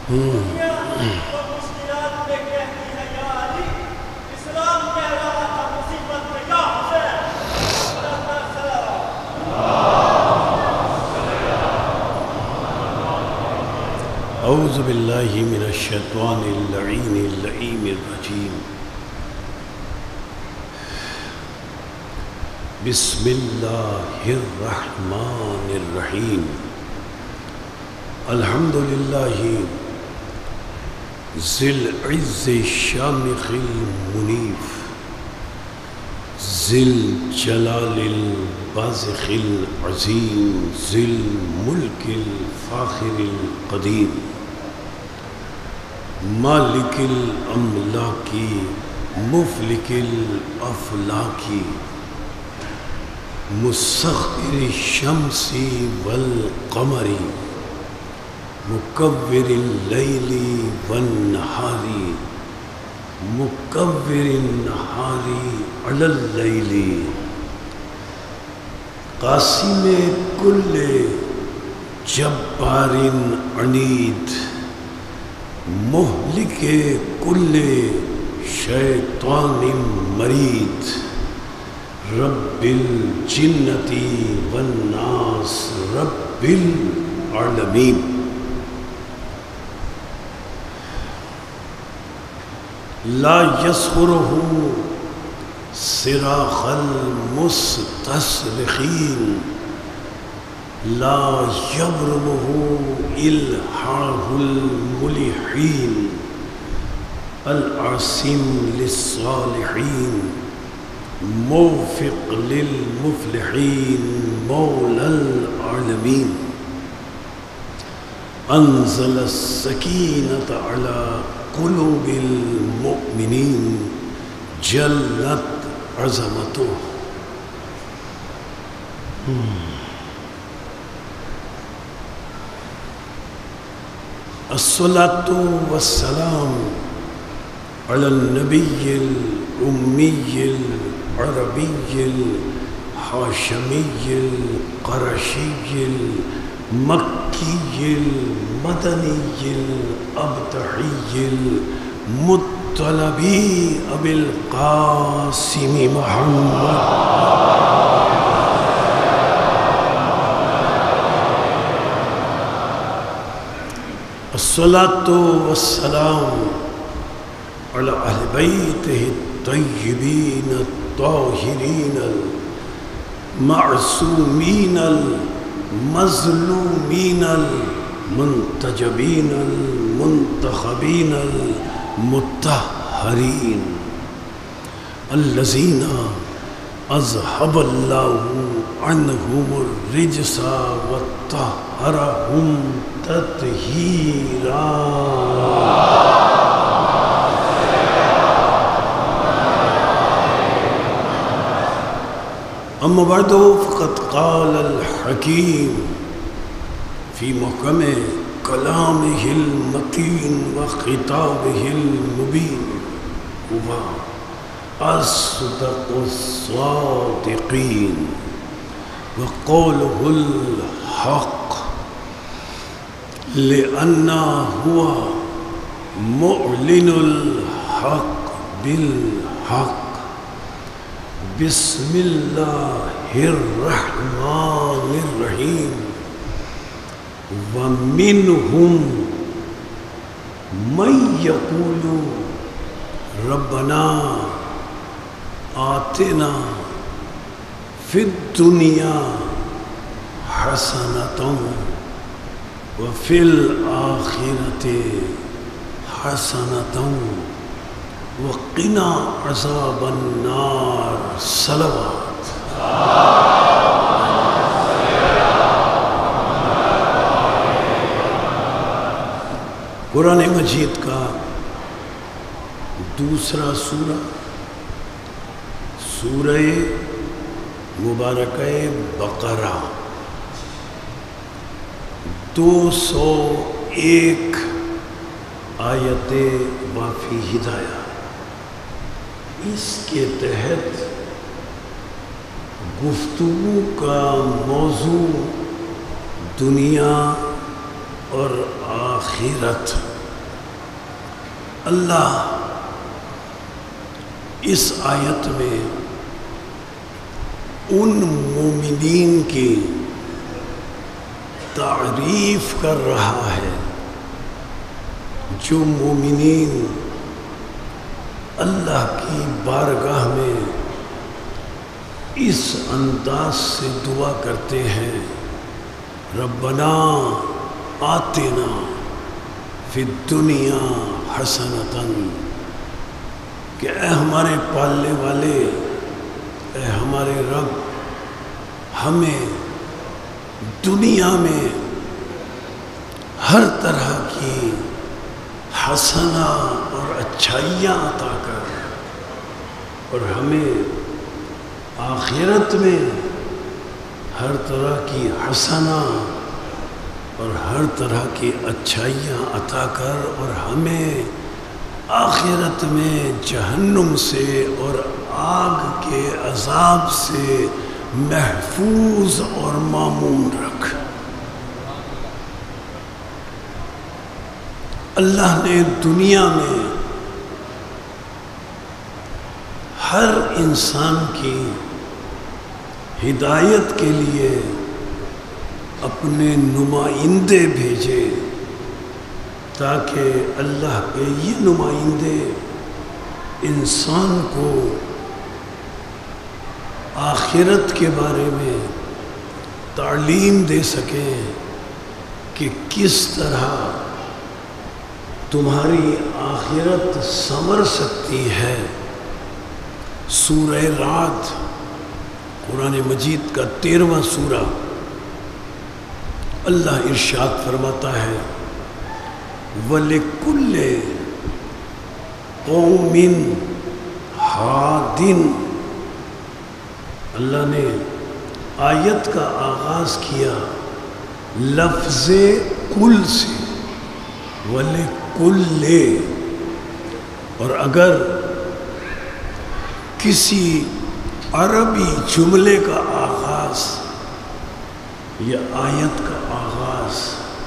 مشکلات میں کہتی ہے یا علی، اسلام کہہ رہا تھا مصیبت میں یا حسین۔ اعوذ باللہ من الشیطان اللعین اللعیم الرجیم، بسم اللہ الرحمن الرحیم، الحمد للہ ذی العز الشامخ المنیف، ذی الجلال البازخ العظیم، ذی الملک الفاخر القدیم، مالک الاملاک مفلک الافلاک، مسخر الشمس والقمر، مکور اللیل والنہار، مکور النہار علی اللیل، قاسم کل جبار عنید، مہلک کل شیطان مرید، رب الجنة والناس رب العالمین۔ لا يصغره صراخ المستصرخین، لا يبرمه إلحاح الملحین، العاصم للصالحین، موفق للمفلحین، مولا العالمین، انزل السکینة على قلوب المؤمنین، جلت عظمتہ۔ الصلاة والسلام على النبي الأمي العربي الحاشمي القرشي المكي المدني الأبتحي المطلبي أبي القاسم محمد الصلاة والسلام على أهل بيته الطيبين الطاهرين المعصومين المظلومين المنتجبين المنتخبين المطهرين، الذين أذهب الله عنهم الرجس وطهرهم تطهيرا۔ اما بعد فقد قال الحكيم في محكم كلامه المتين وخطابه المبين، هو أصدق الصادقين وقوله الحق، لأنه هو معلن الحق بالحق۔ بسم اللہ الرحمن الرحیم، ومنهم من يقول ربنا آتنا في الدنيا حسنة وفي الآخرة حسنة وقنا عذاب النار۔ صلوات۔ قرآن مجید کا دوسرا سورہ، سورہ مبارکہ بقرہ، 201 آیت وافی ہدایہ۔ اس کے تحت گفتگو کا موضوع دنیا اور آخرت، اللہ اس آیت میں ان مومنین کی تعریف کر رہا ہے جو مومنین اللہ کی بارگاہ میں اس انداز سے دعا کرتے ہیں، ربنا آتنا فی الدنیا حسنۃ، کہ اے ہمارے پالنے والے، اے ہمارے رب، ہمیں دنیا میں ہر طرح کی حسنہ اور اچھائیاں عطا کر، اور ہمیں آخرت میں ہر طرح کی حسنہ اور ہر طرح کی اچھائیاں عطا کر، اور ہمیں آخرت میں جہنم سے اور آگ کے عذاب سے محفوظ اور مامون رکھ۔ اللہ نے دنیا میں ہر انسان کی ہدایت کے لیے اپنے نمائندے بھیجے، تاکہ اللہ کے یہ نمائندے انسان کو آخرت کے بارے میں تعلیم دے سکیں کہ کس طرح تمہاری آخرت سنور سکتی ہے۔ سورہ رعد قرآن مجید کا 13واں سورہ، اللہ ارشاد فرماتا ہے، وَلِكُلِّ قَوْمٍ ہَادٍ۔ اللہ نے آیت کا آغاز کیا لفظ کل سے، وَلِكُلِّ، اور اگر کسی عربی جملے کا آغاز یا آیت کا آغاز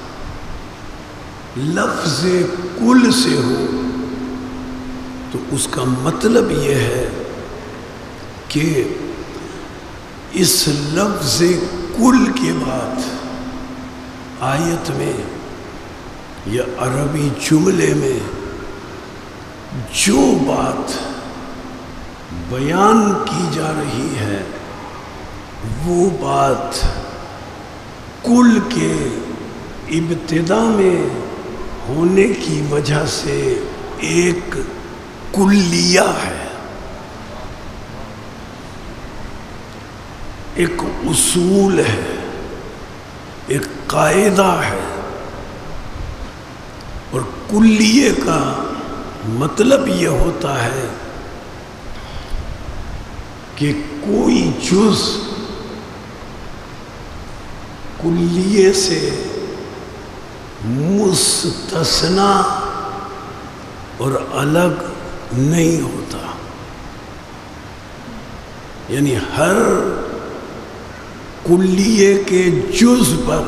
لفظ کل سے ہو تو اس کا مطلب یہ ہے کہ اس لفظ کل کے بعد آیت میں یا عربی جملے میں جو بات بیان کی جا رہی ہے وہ بات کل کے ابتدا میں ہونے کی وجہ سے ایک کلیہ ہے، ایک اصول ہے، ایک قاعدہ ہے، اور کلیے کا مطلب یہ ہوتا ہے کہ کوئی جز کلیے سے مستثنا اور الگ نہیں ہوتا، یعنی ہر کلیے کے جز پر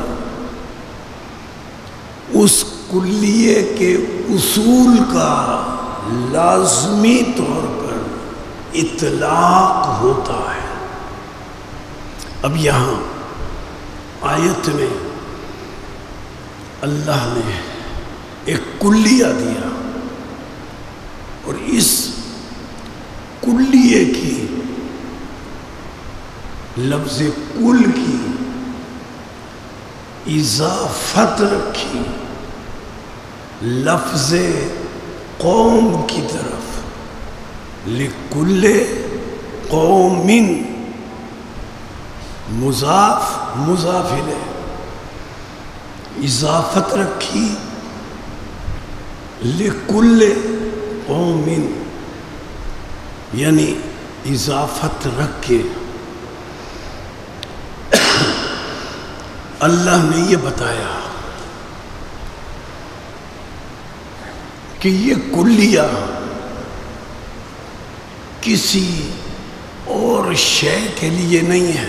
اس کلیے کے اصول کا لازمی طور پر اطلاق ہوتا ہے۔ اب یہاں آیت میں اللہ نے ایک کلیہ دیا، اور اس کلیے کی لفظ کل کی اضافت رکھی لفظ قوم کی طرف، لِكُلِّ قَوْمٍ، مضاف مضاف الیہ، اضافت رکھی لِكُلِّ قَوْمٍ، یعنی اضافت رکھ کے اللہ نے یہ بتایا کہ یہ کلیہ کسی اور شے کے لیے نہیں ہے۔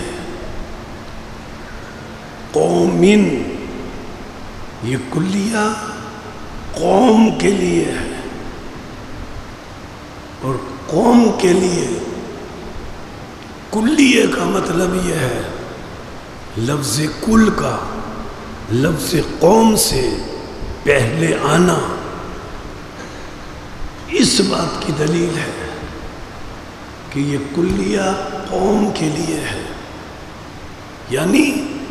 قومن، یہ کلیہ قوم کے لیے ہے، اور قوم کے لیے کلیے کا مطلب یہ ہے لفظ کل کا لفظ قوم سے پہلے آنا. اس بات کی دلیل ہے کہ یہ کلیہ قوم کے لیے ہے، یعنی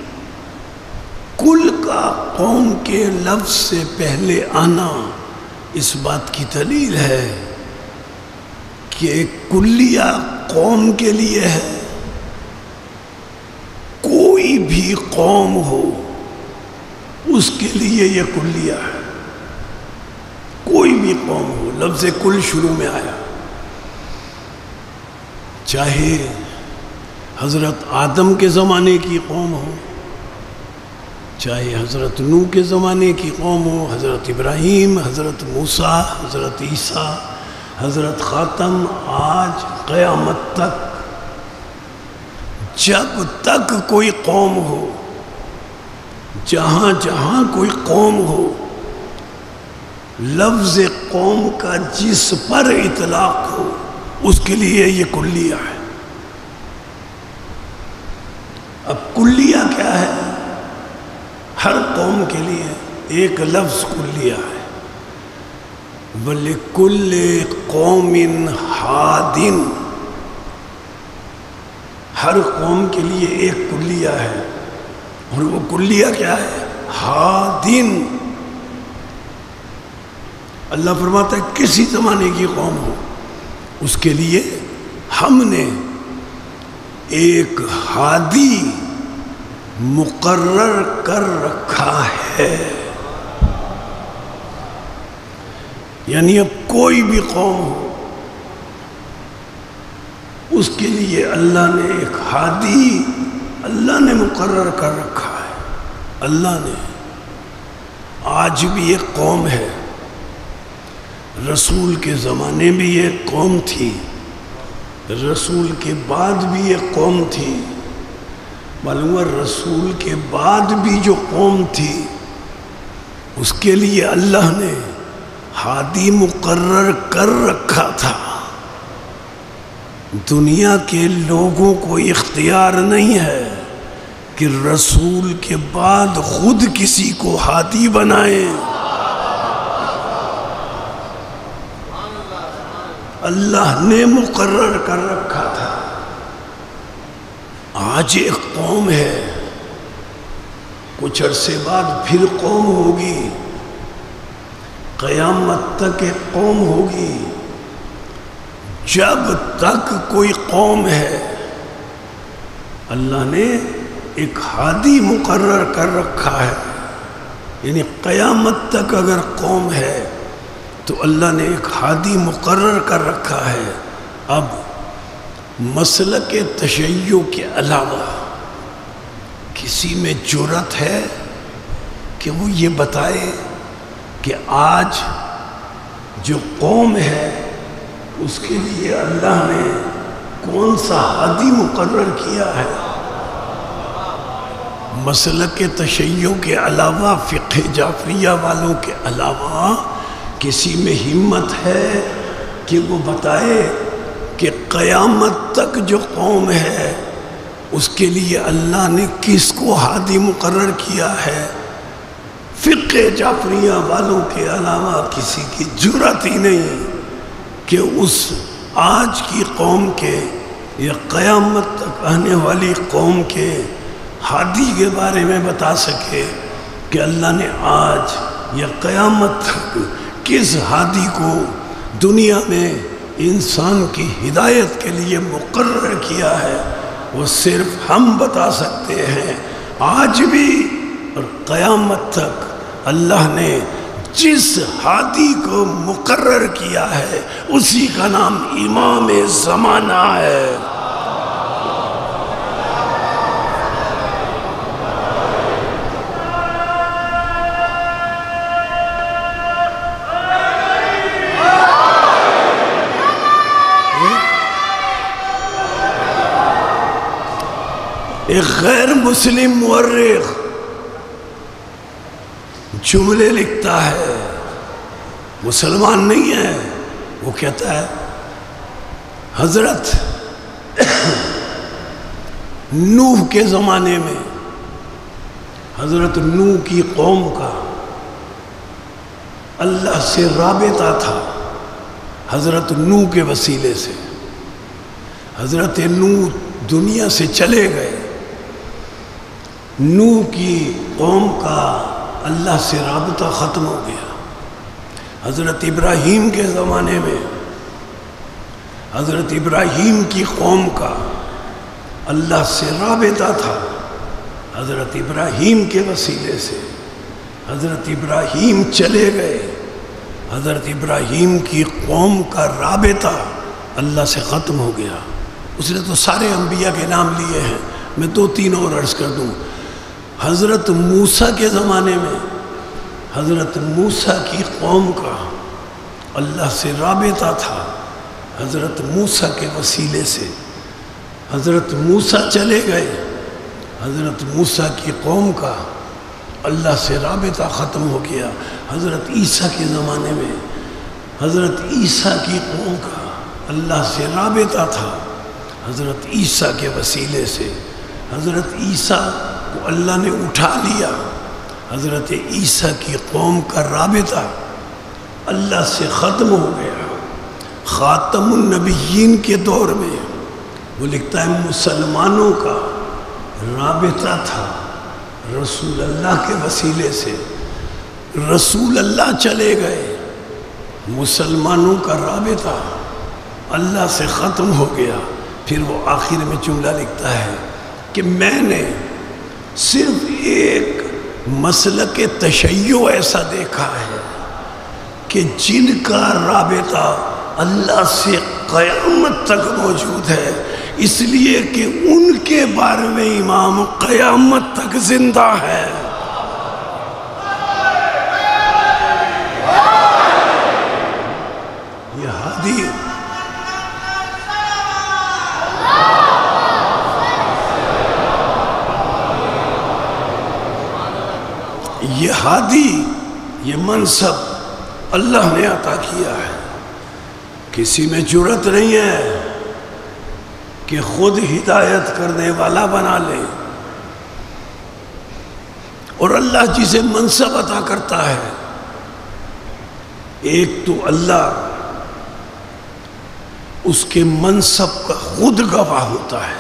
کل کا قوم کے لفظ سے پہلے آنا اس بات کی دلیل ہے کہ کلیہ قوم کے لیے ہے. کوئی بھی قوم ہو اس کے لیے یہ کلیہ ہے. کوئی بھی قوم ہو، لفظ کل شروع میں آیا، چاہے حضرت آدم کے زمانے کی قوم ہو، چاہے حضرت نوح کے زمانے کی قوم ہو، حضرت ابراہیم، حضرت موسیٰ، حضرت عیسیٰ، حضرت خاتم، آج قیامت تک جب تک کوئی قوم ہو، جہاں جہاں کوئی قوم ہو، لفظ قوم کا جس پر اطلاق ہو اس کے لیے یہ کلیہ ہے. اب کلیہ کیا ہے؟ ہر قوم کے لیے ایک لفظ کلیہ ہے. وَلِكُلِّ قَوْمٍ ہَادٍ، ہر قوم کے لیے ایک کلیہ ہے، اور وہ کلیہ کیا ہے؟ ہادٍ. اللہ فرماتا ہے کسی زمانے کی قوم ہو اس کے لیے ہم نے ایک ہادی مقرر کر رکھا ہے. یعنی اب کوئی بھی قوم ہو اس کے لیے اللہ نے ایک ہادی اللہ نے مقرر کر رکھا ہے. اللہ نے آج بھی ایک قوم ہے، رسول کے زمانے بھی ایک قوم تھی، رسول کے بعد بھی ایک قوم تھی. معلوم ہے رسول کے بعد بھی جو قوم تھی اس کے لیے اللہ نے ہادی مقرر کر رکھا تھا. دنیا کے لوگوں کو اختیار نہیں ہے کہ رسول کے بعد خود کسی کو ہادی بنائیں. اللہ نے مقرر کر رکھا تھا. آج ایک قوم ہے، کچھ عرصے بعد پھر قوم ہوگی، قیامت تک ایک قوم ہوگی. جب تک کوئی قوم ہے اللہ نے ایک ہادی مقرر کر رکھا ہے. یعنی قیامت تک اگر قوم ہے تو اللہ نے ایک ہادی مقرر کر رکھا ہے. اب مسلک تشیع کے علاوہ کسی میں جرأت ہے کہ وہ یہ بتائے کہ آج جو قوم ہے اس کے لیے اللہ نے کون سا ہادی مقرر کیا ہے؟ مسلک تشیع کے علاوہ، فقہ جعفریہ والوں کے علاوہ کسی میں ہمت ہے کہ وہ بتائے کہ قیامت تک جو قوم ہے اس کے لیے اللہ نے کس کو ہادی مقرر کیا ہے؟ فقہ جعفریہ والوں کے علاوہ کسی کی جرأت ہی نہیں کہ اس آج کی قوم کے یا قیامت تک آنے والی قوم کے ہادی کے بارے میں بتا سکے کہ اللہ نے آج یا قیامت تک کس ہادی کو دنیا میں انسان کی ہدایت کے لیے مقرر کیا ہے. وہ صرف ہم بتا سکتے ہیں. آج بھی اور قیامت تک اللہ نے جس ہادی کو مقرر کیا ہے اسی کا نام امام زمانہ ہے. ایک غیر مسلم مورخ جملے لکھتا ہے، مسلمان نہیں ہے، وہ کہتا ہے حضرت نوح کے زمانے میں حضرت نوح کی قوم کا اللہ سے رابطہ تھا حضرت نوح کے وسیلے سے. حضرت نوح دنیا سے چلے گئے. نوح کی قوم کا اللہ سے رابطہ ختم ہو گیا. حضرت ابراہیم کے زمانے میں حضرت ابراہیم کی قوم کا اللہ سے رابطہ تھا حضرت ابراہیم کے وسیلے سے. حضرت ابراہیم چلے گئے. حضرت ابراہیم کی قوم کا رابطہ اللہ سے ختم ہو گیا. اس نے تو سارے انبیاء کے نام لیے ہیں, میں 2-3 اور عرض کر دوں. حضرت موسیٰ کے زمانے میں حضرت موسیٰ کی قوم کا اللہ سے رابطہ تھا حضرت موسیٰ کے وسیلے سے. حضرت موسیٰ چلے گئے. حضرت موسیٰ کی قوم کا اللہ سے رابطہ ختم ہو گیا. حضرت عیسیٰ کے زمانے میں حضرت عیسیٰ کی قوم کا اللہ سے رابطہ تھا حضرت عیسیٰ کے وسیلے سے. حضرت عیسیٰ کو اللہ نے اٹھا لیا. حضرت عیسیٰ کی قوم کا رابطہ اللہ سے ختم ہو گیا. خاتم النبیین کے دور میں وہ لکھتا ہے مسلمانوں کا رابطہ تھا رسول اللہ کے وسیلے سے. رسول اللہ چلے گئے. مسلمانوں کا رابطہ اللہ سے ختم ہو گیا. پھر وہ آخر میں جملہ لکھتا ہے کہ میں نے صرف ایک مسلک تشیع ایسا دیکھا ہے کہ جن کا رابطہ اللہ سے قیامت تک موجود ہے, اس لیے کہ ان کے بارے میں امام قیامت تک زندہ ہے. یہ ہادی, یہ منصب اللہ نے عطا کیا ہے. کسی میں جرت نہیں ہے کہ خود ہدایت کرنے والا بنا لے. اور اللہ جسے منصب عطا کرتا ہے, ایک تو اللہ اس کے منصب کا خود گواہ ہوتا ہے,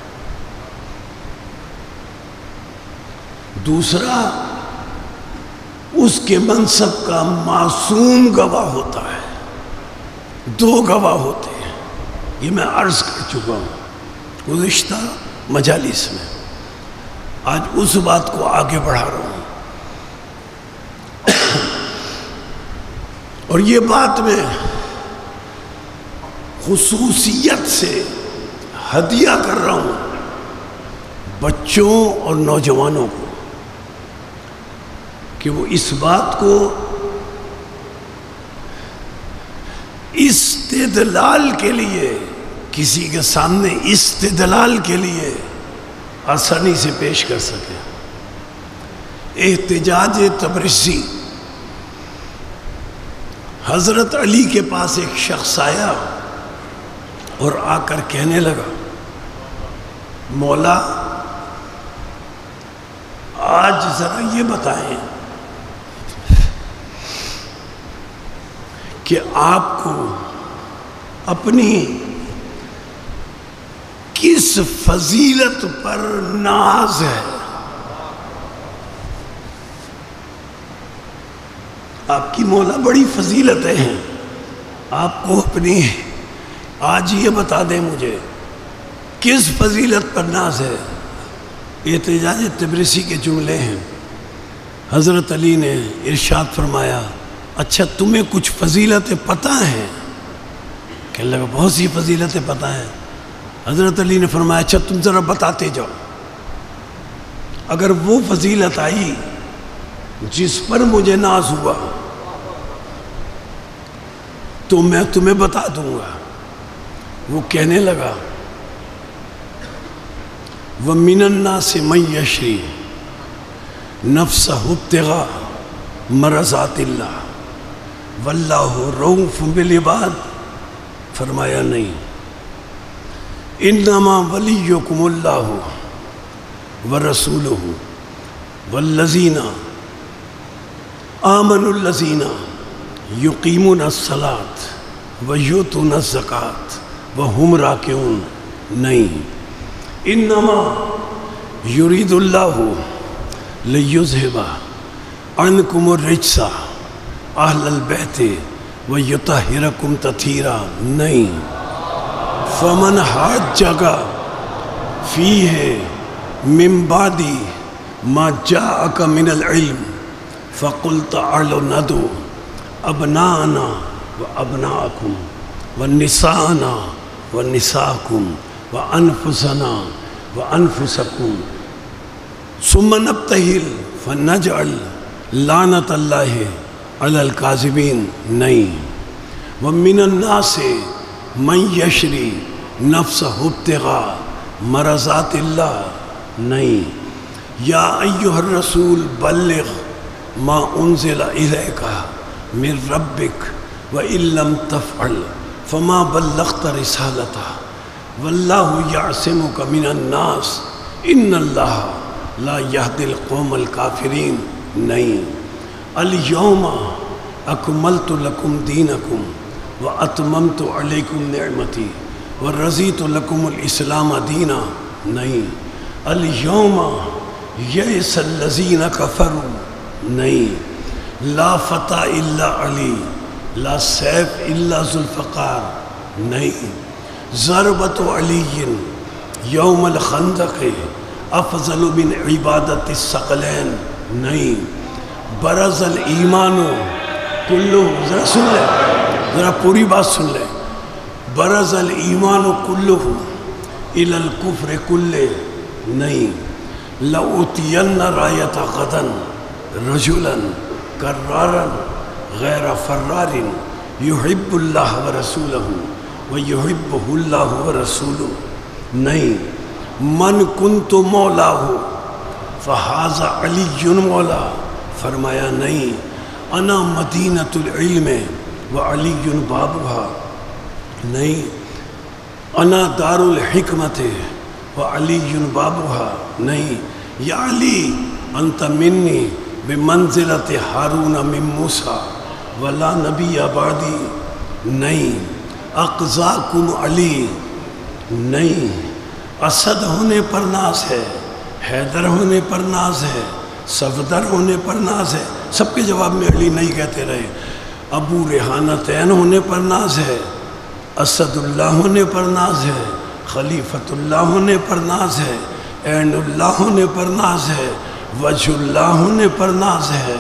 دوسرا اس کے منصب کا معصوم گواہ ہوتا ہے. 2 گواہ ہوتے ہیں. یہ میں عرض کر چکا ہوں گزشتہ مجالس میں. آج اس بات کو آگے بڑھا رہا ہوں. اور یہ بات میں خصوصیت سے ہدیہ کر رہا ہوں بچوں اور نوجوانوں کو کہ وہ اس بات کو استدلال کے لیے, کسی کے سامنے استدلال کے لیے آسانی سے پیش کر سکے. احتجاج تبرسی. حضرت علی کے پاس ایک شخص آیا اور آ کر کہنے لگا, مولا آج ذرا یہ بتائیں کہ آپ کو اپنی کس فضیلت پر ناز ہے. آپ کی مولا بڑی فضیلتیں ہیں, آپ کو اپنی آج یہ بتا دیں مجھے کس فضیلت پر ناز ہے. احتجاج تبرسی کے جملے ہیں. حضرت علی نے ارشاد فرمایا, اچھا تمہیں کچھ فضیلتیں پتہ ہیں؟ کہنے لگا بہت سی فضیلتیں پتہ ہیں. حضرت علی نے فرمایا اچھا تم ذرا بتاتے جاؤ. اگر وہ فضیلت آئی جس پر مجھے ناز ہوا تو میں تمہیں بتا دوں گا. وہ کہنے لگا وَمِنَ النَّاسِ مَن يَشْرِي نَفْسَهُ ابْتِغَاءَ مَرْضَاتِ اللَّهِ وَاللَّهُ رَءُوفٌ بِالْعِبَادِ. فرمایا نہیں, انما ولیکم اللہ ورسولہ والذین آمنوا الذین یقیمون الصلاۃ ویؤتون الزکاۃ وہم راکعون، نہیں، انما یرید اللہ لیذہب عنکم الرجس اہل البیت ویطہرکم تطہیرا، نہیں، فمن حاجک فیہ من بعد ما جاءک من العلم فقل تعالوا ندعو ابناءنا وابناءکم ونساءنا ونساءکم وانفسنا وانفسکم ثم نبتہل فنجعل لعنت اللہ علی الکاذبین، نہیں، ومن الناس من یشری نفسہ ابتغاء مرضات اللہ، نہیں، یا ایہا الرسول بلغ ما انزل الیک من ربک وإن لم تفعل فما بلغت رسالتہ واللہ یعصمک من الناس ان اللہ لا یہدی القوم الکافرین، نہیں، الیوم اکملت لکم دینکم واتممت علیکم نعمتی ورضیت لکم الاسلام دینا، نہیں، الیوم یئس الذین کفروا، نہیں، لا فتح الا علی لا سیف الا ذوالفقار، نہیں، ضربت علی یوم الخندق افضل من عبادت الثقلین، نہیں، برز الایمان کلہ، ذرا سن لیں، ذرا پوری بات سن لیں، برز الایمان کلہ الی الکفر کلہ، نہیں، لأوتین رایت غدا رجلا کرارا غیر فرار یحب اللہ ورسولہ ویحبہ اللہ ورسولہ، نہیں، من کنت مولاہ فہذا علی مولا، فرمایا نہیں، انا مدینۃ العلم وعلی بابها، نہیں، انا دار الحکمت وعلی بابها، نہیں، یا علی انت منی بمنزلت ہارون من موسیٰ ولا نبی بعدی، نہیں، اقضاکم علی، نہیں، اسد ہونے پر ناز ہے، حیدر ہونے پر ناز ہے، صفدر ہونے پر ناز ہے، سب کے جواب میں علی نہیں کہتے رہے، ابو ریحانتین ہونے پر ناز ہے، اسد اللہ ہونے پر ناز ہے، خلیفۃ اللہ ہونے پر ناز ہے، عین اللہ ہونے پر ناز ہے، وجہ اللہ ہونے پر ناز ہے،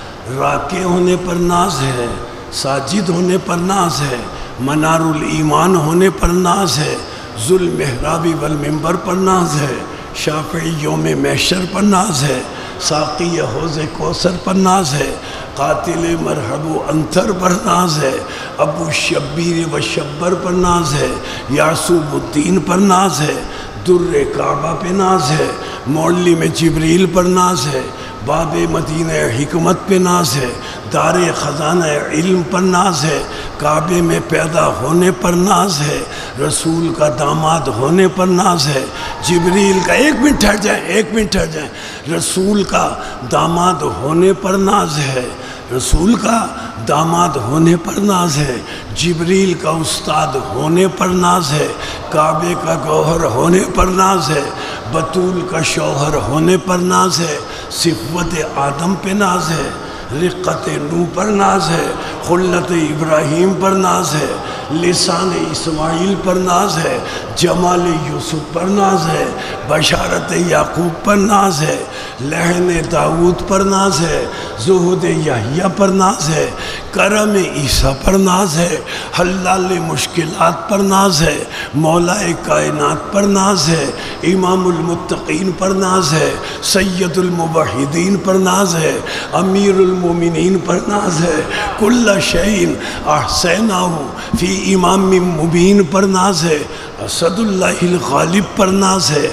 راکع ہونے پر ناز ہے، ساجد ہونے پر ناز ہے، منار الایمان ہونے پر ناز ہے، ذو المحراب والمنبر پر ناز ہے، شافعی یوم محشر پر ناز ہے، ساقی حوض کوثر پر ناز ہے، قاتل مرحب و انتر پر ناز ہے، ابو شبیر و شبر پر ناز ہے، یعصوب الدین پر ناز ہے، در کعبہ پہ ناز ہے، معلم جبریل پر ناز ہے، باب مدینہ حکمت پہ ناز ہے، دار خزانہ علم پر ناز ہے، کعبے میں پیدا ہونے پر ناز ہے، رسول کا داماد ہونے پر ناز ہے، جبریل کا، ایک منٹ ٹھہر جائیں، رسول کا داماد ہونے پر ناز ہے، رسول کا داماد ہونے پر ناز ہے، جبریل کا استاد ہونے پر ناز ہے، کعبے کا گوہر ہونے پر ناز ہے، بطول کا شوہر ہونے پر ناز ہے، صفوت آدم پہ ناز ہے، رقت نو پر ناز ہے، خلت ابراہیم پر ناز ہے، لسان اسماعیل پر ناز ہے، جمال یوسف پر ناز ہے، بشارت یعقوب پر ناز ہے، لحن داود پر ناز ہے، زہد یحییٰ پر ناز ہے، کرم عیسیٰ پر ناز ہے، حلال مشکلات پر ناز ہے، مولا کائنات پر ناز ہے، امام المتقین پر ناز ہے، سید الموحدین پر ناز ہے، امیر المومنین پر ناز ہے، کل شیء احصیناہ فی امام مبین پر ناز ہے، اسد اللہ الغالب پر ناز ہے،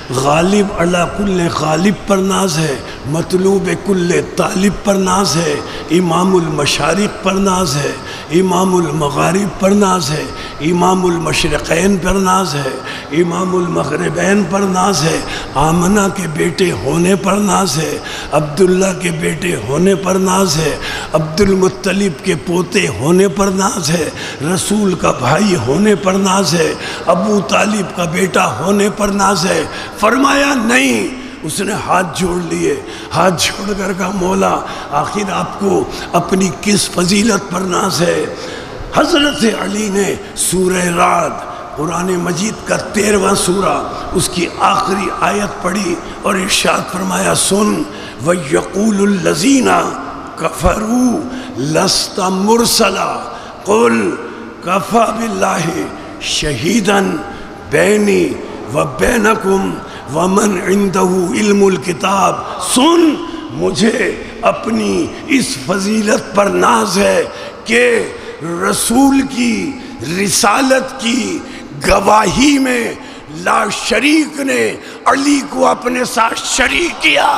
غالب علی کل غالب پر ناز ہے، مطلوب کل طالب پر ناز ہے، امام المشارق پر ناز ہے، امام المغارب پر ناز ہے، امام المشرقین پر ناز ہے، امام المغربین پر ناز ہے، آمنہ کے بیٹے ہونے پر ناز ہے، عبداللہ کے بیٹے ہونے پر ناز ہے، عبد المطلب کے پوتے ہونے پر ناز ہے، رسول کا بھائی ہونے پر ناز ہے، ابو طالب کا بیٹا ہونے پر ناز ہے۔ فرمایا نہیں، اس نے ہاتھ جوڑ لیے، ہاتھ جوڑ کر کہا مولا آخر آپ کو اپنی کس فضیلت پر ناز ہے؟ حضرت علی نے سورہ رعد قرآن مجید کا 13واں سورہ اس کی آخری آیت پڑھی اور ارشاد فرمایا سن وَيَقُولُ الَّذِينَ كَفَرُوا لَسْتَ مُرْسَلًا قُلْ كَفَى بِاللَّهِ شَهِيدًا بَيْنِي وَبَيْنَكُمْ وَمَنْ عِنْدَهُ عِلْمُ الْكِتَابِ۔ سن، مجھے اپنی اس فضیلت پر ناز ہے کہ رسول کی رسالت کی گواہی میں لا شریک نے علی کو اپنے ساتھ شریک کیا۔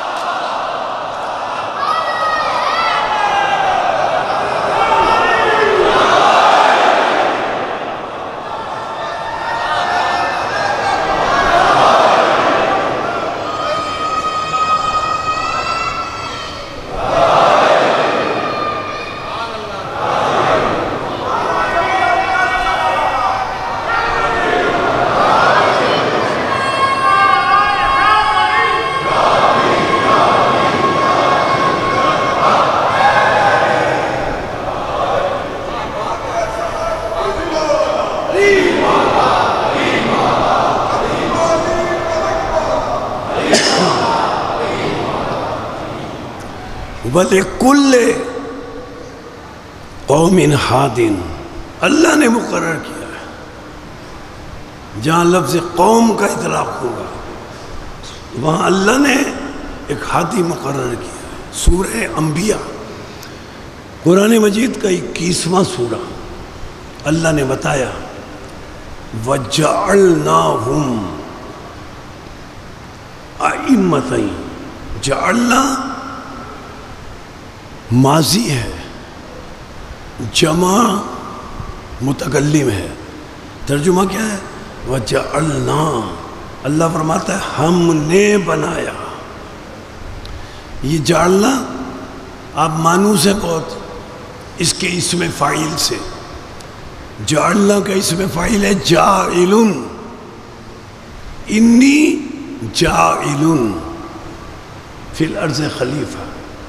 وَلِكُلِّ قَوْمٍ ہَادٍ، اللہ نے مقرر کیا ہے جہاں لفظ قوم کا اطلاق ہوگا وہاں اللہ نے ایک ہادی مقرر کیا ہے۔ سورہ انبیاء قرآن مجید کا 21واں سورہ اللہ نے بتایا وَجَعَلْنَاهُمْ أَئِمَّةً، جعلنا ماضی ہے، جمع متکلم ہے، ترجمہ کیا ہے؟ وَجَعَلْنَا، اللہ فرماتا ہے ہم نے بنایا۔ یہ جعلنا آپ مانوس ہے بہت اس کے اسم فاعل سے، جعلنا کا اسم فاعل ہے جاعلن، انی جاعلن فی الارض خلیفہ،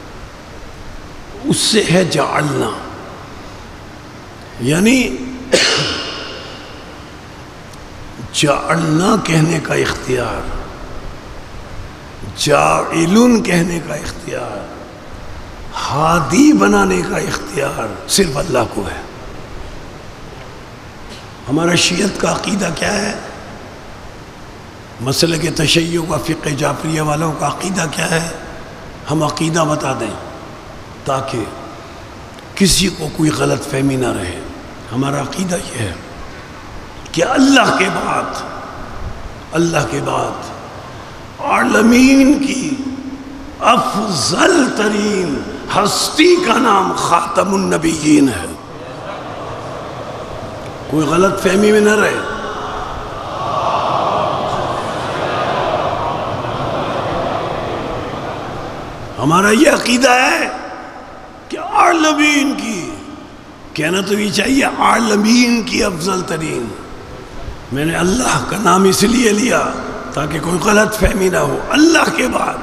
اس سے ہے جعلنا، یعنی جعلنا کہنے کا اختیار، جاعلن کہنے کا اختیار، ہادی بنانے کا اختیار صرف اللہ کو ہے۔ ہمارا شیعت کا عقیدہ کیا ہے؟ مسلک تشیع کا فقہ جعفریہ والوں کا عقیدہ کیا ہے؟ ہم عقیدہ بتا دیں تاکہ کسی کو کوئی غلط فہمی نہ رہے۔ ہمارا عقیدہ یہ ہے کہ اللہ کے بعد عالمین کی افضل ترین ہستی کا نام خاتم النبیین ہے۔ کوئی غلط فہمی میں نہ رہے۔ ہمارا یہ عقیدہ ہے کہ عالمین کی، کہنا تو یہ چاہیے عالمین کی افضل ترین، میں نے اللہ کا نام اس لیے لیا تاکہ کوئی غلط فہمی نہ ہو، اللہ کے بعد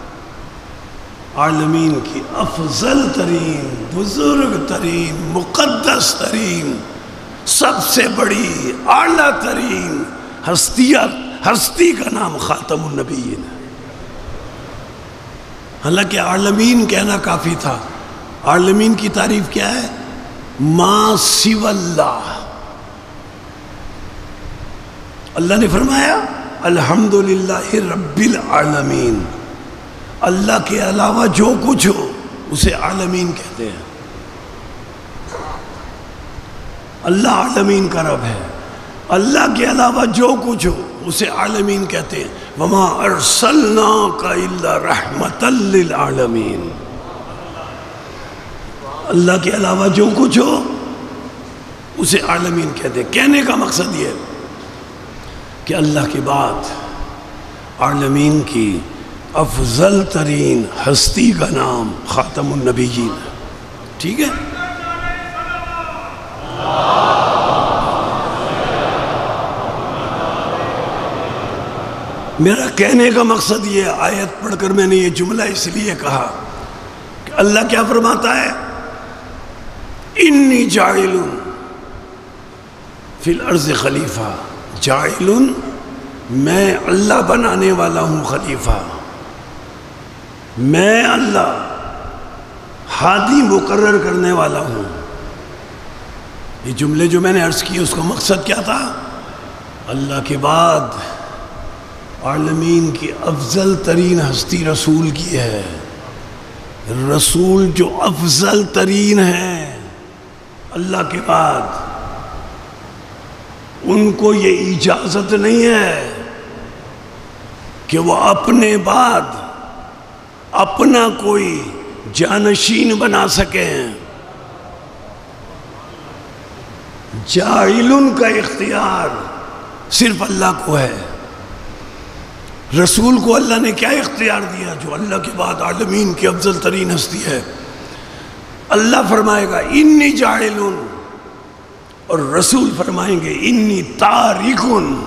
عالمین کی افضل ترین، بزرگ ترین، مقدس ترین، سب سے بڑی اعلیٰ ترین ہستی کا نام خاتم النبیین ہے۔ حالانکہ عالمین کہنا کافی تھا۔ عالمین کی تعریف کیا ہے؟ ما سوی اللہ، اللہ نے فرمایا الحمدللہ رب العالمین، اللہ کے علاوہ جو کچھ ہو اسے عالمین کہتے ہیں۔ اللہ عالمین کا رب ہے، اللہ کے علاوہ جو کچھ ہو اسے عالمین کہتے ہیں. وما ارسلناک الا رحمتا للعالمین. اللہ کے علاوہ جو کچھ ہو اسے عالمین کہتے ہیں. کہنے کا مقصد یہ ہے کہ اللہ کے بعد عالمین کی افضل ترین ہستی کا نام خاتم النبیین ہے. ٹھیک ہے؟ میرا کہنے کا مقصد یہ آیت پڑھ کر میں نے یہ جملہ اس لیے کہا کہ اللہ کیا فرماتا ہے؟ انی جاعل فی الارض خلیفہ. جاعل میں اللہ بنانے والا ہوں خلیفہ. میں اللہ ہادی مقرر کرنے والا ہوں. یہ جملے جو میں نے عرض کی اس کا مقصد کیا تھا؟ اللہ کے بعد عالمین کی افضل ترین ہستی رسول کی ہے. رسول جو افضل ترین ہے اللہ کے بعد، ان کو یہ اجازت نہیں ہے کہ وہ اپنے بعد اپنا کوئی جانشین بنا سکیں. جاعل کا اختیار صرف اللہ کو ہے. رسول کو اللہ نے کیا اختیار دیا جو اللہ کے بعد عالمین کی افضل ترین ہستی ہے؟ اللہ فرمائے گا انی جاعل، اور رسول فرمائیں گے انی تارک.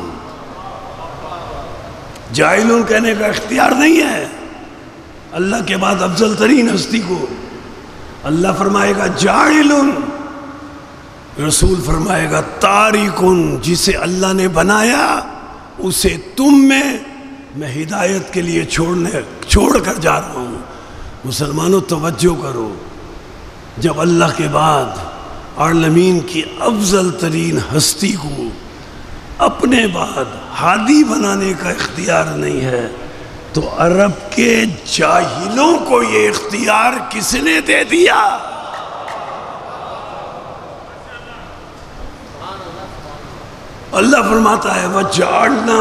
جاعل کہنے کا اختیار نہیں ہے اللہ کے بعد افضل ترین ہستی کو. اللہ فرمائے گا جاعل، رسول فرمائے گا تارک. جسے اللہ نے بنایا اسے تم میں ہدایت کے لیے چھوڑ کر جا رہا ہوں. مسلمانوں توجہ کرو، جب اللہ کے بعد عالمین کی افضل ترین ہستی کو اپنے بعد ہادی بنانے کا اختیار نہیں ہے تو عرب کے جاہلوں کو یہ اختیار کس نے دے دیا؟ اللہ فرماتا ہے وَجَعَلْنَا.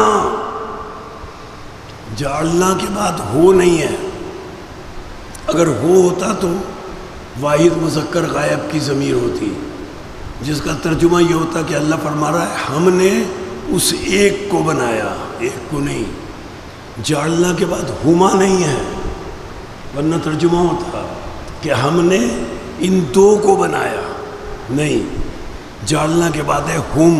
جعلنا کے بعد ہو نہیں ہے. اگر ہو ہوتا تو واحد مذکر غائب کی ضمیر ہوتی، جس کا ترجمہ یہ ہوتا کہ اللہ فرما رہا ہے ہم نے اس ایک کو بنایا، ایک کو نہیں. جعلنا کے بعد ہما نہیں ہے، ورنہ ترجمہ ہوتا کہ ہم نے ان دو کو بنایا. نہیں، جعلنا کے بعد ہے ہم.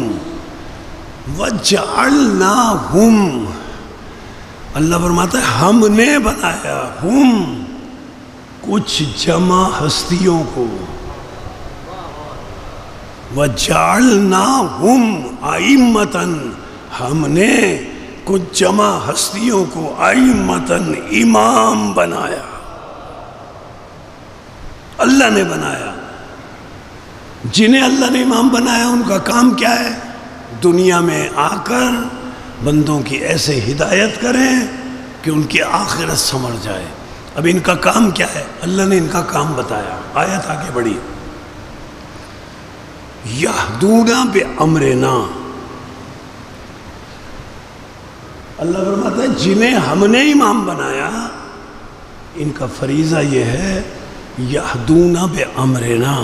وَجَعَلْنَاهُمْ. اللہ فرماتا ہے ہم نے بنایا ہم، کچھ جمع ہستیوں کو. وَجَعَلْنَاهُمْ أَئِمَّةً. ہم نے کچھ جمع ہستیوں کو أَئِمَّةً امام بنایا. اللہ نے بنایا. جنہیں اللہ نے امام بنایا ان کا کام کیا ہے؟ دنیا میں آ کر بندوں کی ایسے ہدایت کریں کہ ان کی آخرت سنور جائے. اب ان کا کام کیا ہے؟ اللہ نے ان کا کام بتایا. آیت آگے بڑھی. یہدون بامرنا. اللہ فرماتا ہے جنہیں ہم نے امام بنایا ان کا فریضہ یہ ہے یہدون بامرنا،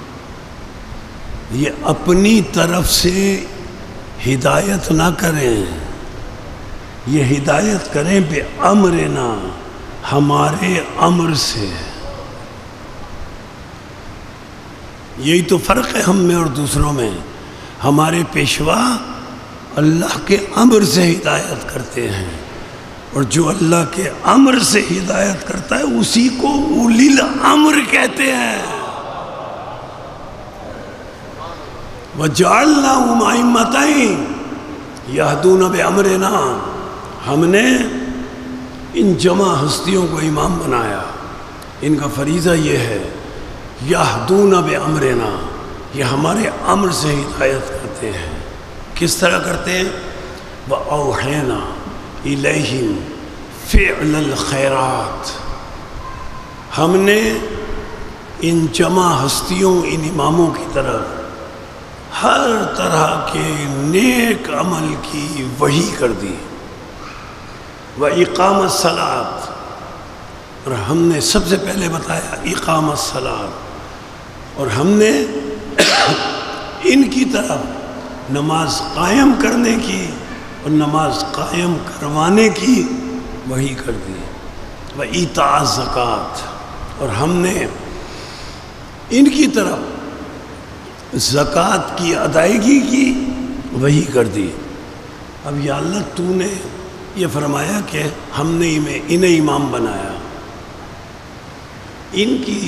یہ اپنی طرف سے ہدایت نہ کریں، یہ ہدایت کریں بامرنا، ہمارے امر سے. یہی تو فرق ہے ہم میں اور دوسروں میں. ہمارے پیشوا اللہ کے امر سے ہدایت کرتے ہیں، اور جو اللہ کے امر سے ہدایت کرتا ہے اسی کو اولی الامر کہتے ہیں. وَجَعَلْنَاهُمْ أَئِمَّةً يَهْدُونَ بِأَمْرِنَا. ہم نے ان جمع ہستیوں کو امام بنایا. ان کا فریضہ یہ ہے یہدون بامرنا، یہ ہمارے امر سے ہدایت کرتے ہیں. کس طرح کرتے ہیں؟ وَأَوْحَيْنَا إِلَيْهِمْ فِعْلَ الْخَيْرَاتِ. ہم نے ان جمع ہستیوں، ان اماموں کی طرف ہر طرح کے نیک عمل کی وحی کر دی. وَإِقَامَ الصَّلَاةِ، اور ہم نے سب سے پہلے بتایا اقام الصلاۃ، اور ہم نے ان کی طرف نماز قائم کرنے کی اور نماز قائم کروانے کی وحی کر دی۔ وَإِيتَاءَ الزَّکَاۃ، اور ہم نے ان کی طرف زکوٰۃ کی ادائیگی کی وحی کر دی۔ اب یا اللہ تو نے یہ فرمایا کہ ہم نے انہیں امام بنایا، ان کی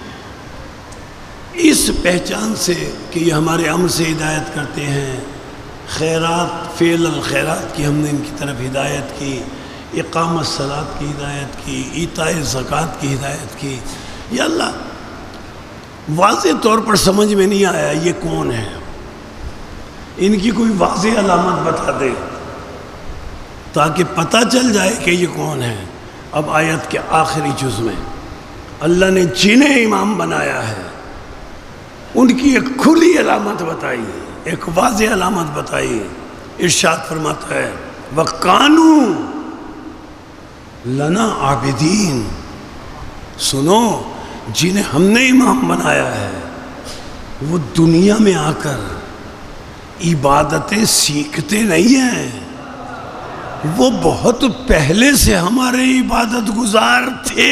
اس پہچان سے کہ یہ ہمارے امر سے ہدایت کرتے ہیں، خیرات فعل الخیرات کی ہم نے ان کی طرف ہدایت کی، اقام الصلاۃ کی ہدایت کی، ایتاء الزکوٰۃ کی ہدایت کی۔ یا اللہ واضح طور پر سمجھ میں نہیں آیا یہ کون ہے، ان کی کوئی واضح علامت بتا دے تاکہ پتہ چل جائے کہ یہ کون ہے۔ اب آیت کے آخری جز میں اللہ نے جنہیں امام بنایا ہے ان کی ایک کھلی علامت بتائی، ایک واضح علامت بتائی۔ ارشاد فرماتا ہے وَقَانُوا لَنَا عَابِدِينَ، سنو جنہیں ہم نے امام بنایا ہے وہ دنیا میں آ کر عبادتیں سیکھتے نہیں ہیں، وہ بہت پہلے سے ہمارے عبادت گزار تھے۔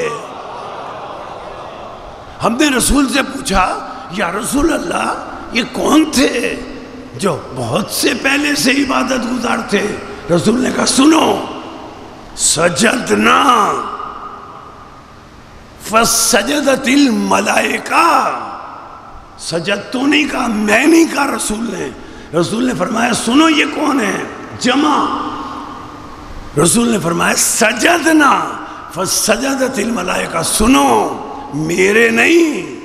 ہم نے رسول سے پوچھا یا رسول اللہ یہ کون تھے جو بہت سے پہلے سے عبادت گزار تھے؟ رسول نے کہا سنو، سجدنا فسجدت الملائکہ، سجد تو نہیں کہا، میں نہیں کہا رسول نے فرمایا سنو یہ کون ہے؟ جمع۔ رسول نے فرمایا سجدنا فسجدت الملائکہ، سنو میرے نہیں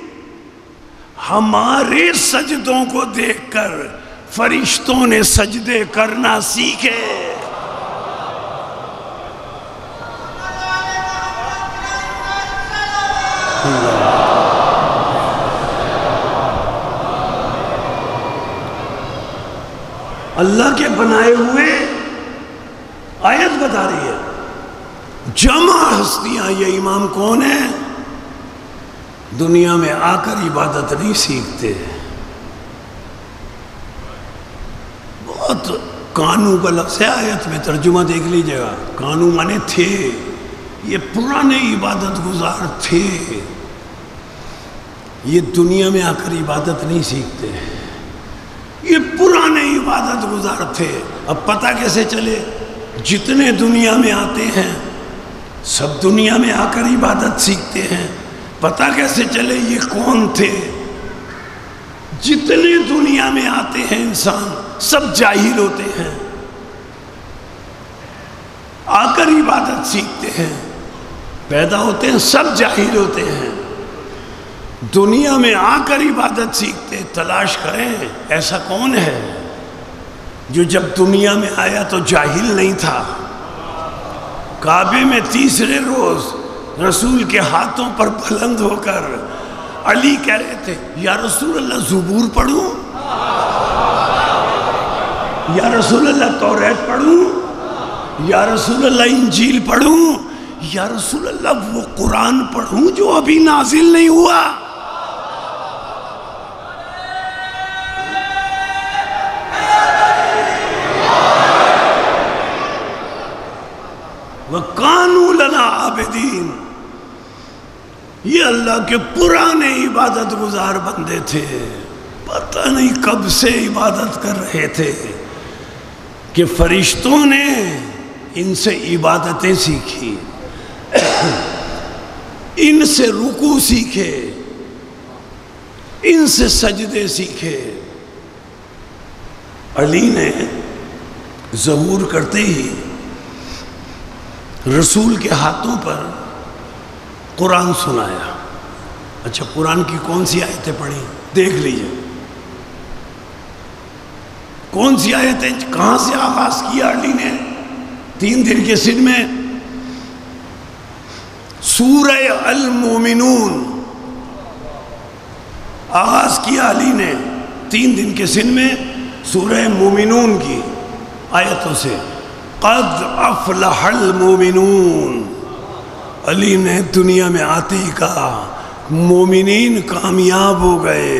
ہمارے سجدوں کو دیکھ کر فرشتوں نے سجدے کرنا سیکھے۔ اللہ کے بنائے ہوئے آیت بتا رہی ہے، جمع ہستیاں۔ یہ امام کون ہے؟ دنیا میں آ کر عبادت نہیں سیکھتے، بہت کانوں کا لفظ ہے آیت میں، ترجمہ دیکھ لیجیے گا، کانوں مانے تھے، یہ پرانے عبادت گزار تھے، یہ دنیا میں آ کر عبادت نہیں سیکھتے، یہ پرانے عبادت گزار تھے۔ اب پتہ کیسے چلے؟ جتنے دنیا میں آتے ہیں سب دنیا میں آ کر عبادت سیکھتے ہیں، پتہ کیسے چلے یہ کون تھے؟ جتنے دنیا میں آتے ہیں انسان سب جاہل ہوتے ہیں، آ کر عبادت سیکھتے ہیں، پیدا ہوتے ہیں سب جاہل ہوتے ہیں، دنیا میں آ کر عبادت سیکھتے۔ تلاش کریں ایسا کون ہے جو جب دنیا میں آیا تو جاہل نہیں تھا؟ کعبے میں تیسرے روز رسول کے ہاتھوں پر بلند ہو کر علی کہہ رہے تھے یا رسول اللہ زبور پڑھوں، یا رسول اللہ توریت پڑھوں، یا رسول اللہ انجیل پڑھوں، یا رسول اللہ وہ قرآن پڑھوں جو ابھی نازل نہیں ہوا۔ وَقَانُوا لَنَا عَابِدِينَ، یہ اللہ کے پرانے عبادت گزار بندے تھے، پتہ نہیں کب سے عبادت کر رہے تھے کہ فرشتوں نے ان سے عبادتیں سیکھی، ان سے رکوع سیکھے، ان سے سجدے سیکھے۔ علی نے ظہور کرتے ہی رسول کے ہاتھوں پر قرآن سنایا۔ اچھا قرآن کی کون سی آیتیں پڑھی دیکھ لیجئے، کون سی آیتیں کہاں سے آغاز کیا علی نے؟ 3 دن کے سن میں سورہ المومنون آغاز کیا علی نے، 3 دن کے سن میں سورہ مومنون کی آیتوں سے۔ قد افلح المومنون، علی نے دنیا میں آتے ہی کہا مومنین کامیاب ہو گئے۔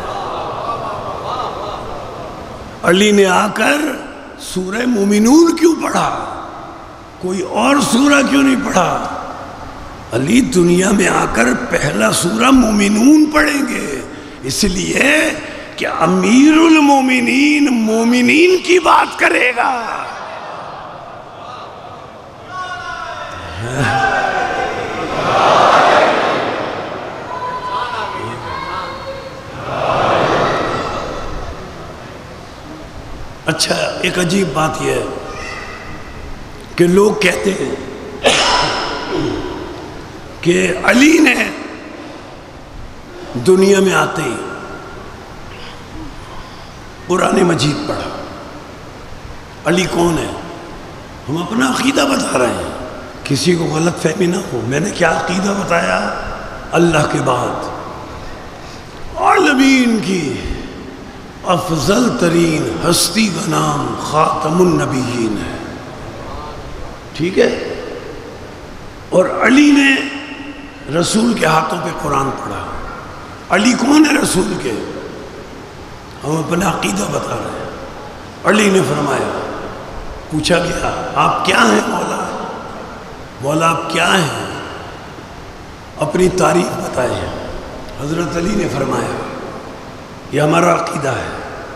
علی نے آ کر سورہ مومنون کیوں پڑھا؟ کوئی اور سورہ کیوں نہیں پڑھا؟ علی دنیا میں آ کر پہلا سورہ مومنون پڑھیں گے، اس لیے کہ امیر المومنین مومنین کی بات کرے گا۔ اچھا، ایک عجیب بات یہ ہے کہ لوگ کہتے ہیں کہ علی نے دنیا میں آتے ہی قرآن مجید پڑھا۔ علی کون ہے؟ ہم اپنا عقیدہ بتا رہے ہیں، کسی کو غلط فہمی نہ ہو۔ میں نے کیا عقیدہ بتایا؟ اللہ کے بعد عالمین کی افضل ترین ہستی کا نام خاتم النبیین ہے، ٹھیک ہے؟ اور علی نے رسول کے ہاتھوں پہ قرآن پڑھا۔ علی کون ہے رسول کے؟ ہم اپنا عقیدہ بتا رہے ہیں۔ علی نے فرمایا، پوچھا گیا آپ کیا ہیں مولا؟ مولا آپ کیا ہیں؟ اپنی تعریف بتائے۔ حضرت علی نے فرمایا یہ ہمارا عقیدہ ہے،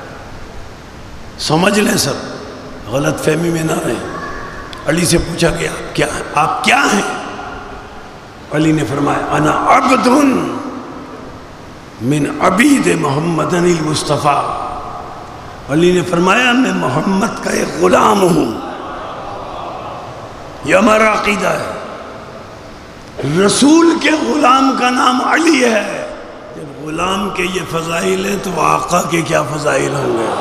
سمجھ لیں سب، غلط فہمی میں نہ رہیں۔ علی سے پوچھا گیا آپ کیا ہیں؟ علی نے فرمایا انا عبد من عبید محمد المصطفیٰ۔ علی نے فرمایا میں محمد کا ایک غلام ہوں، یہ ہمارا عقیدہ ہے۔ رسول کے غلام کا نام علی ہے، جب غلام کے یہ فضائل ہیں تو آقا کے کیا فضائل ہوں گے؟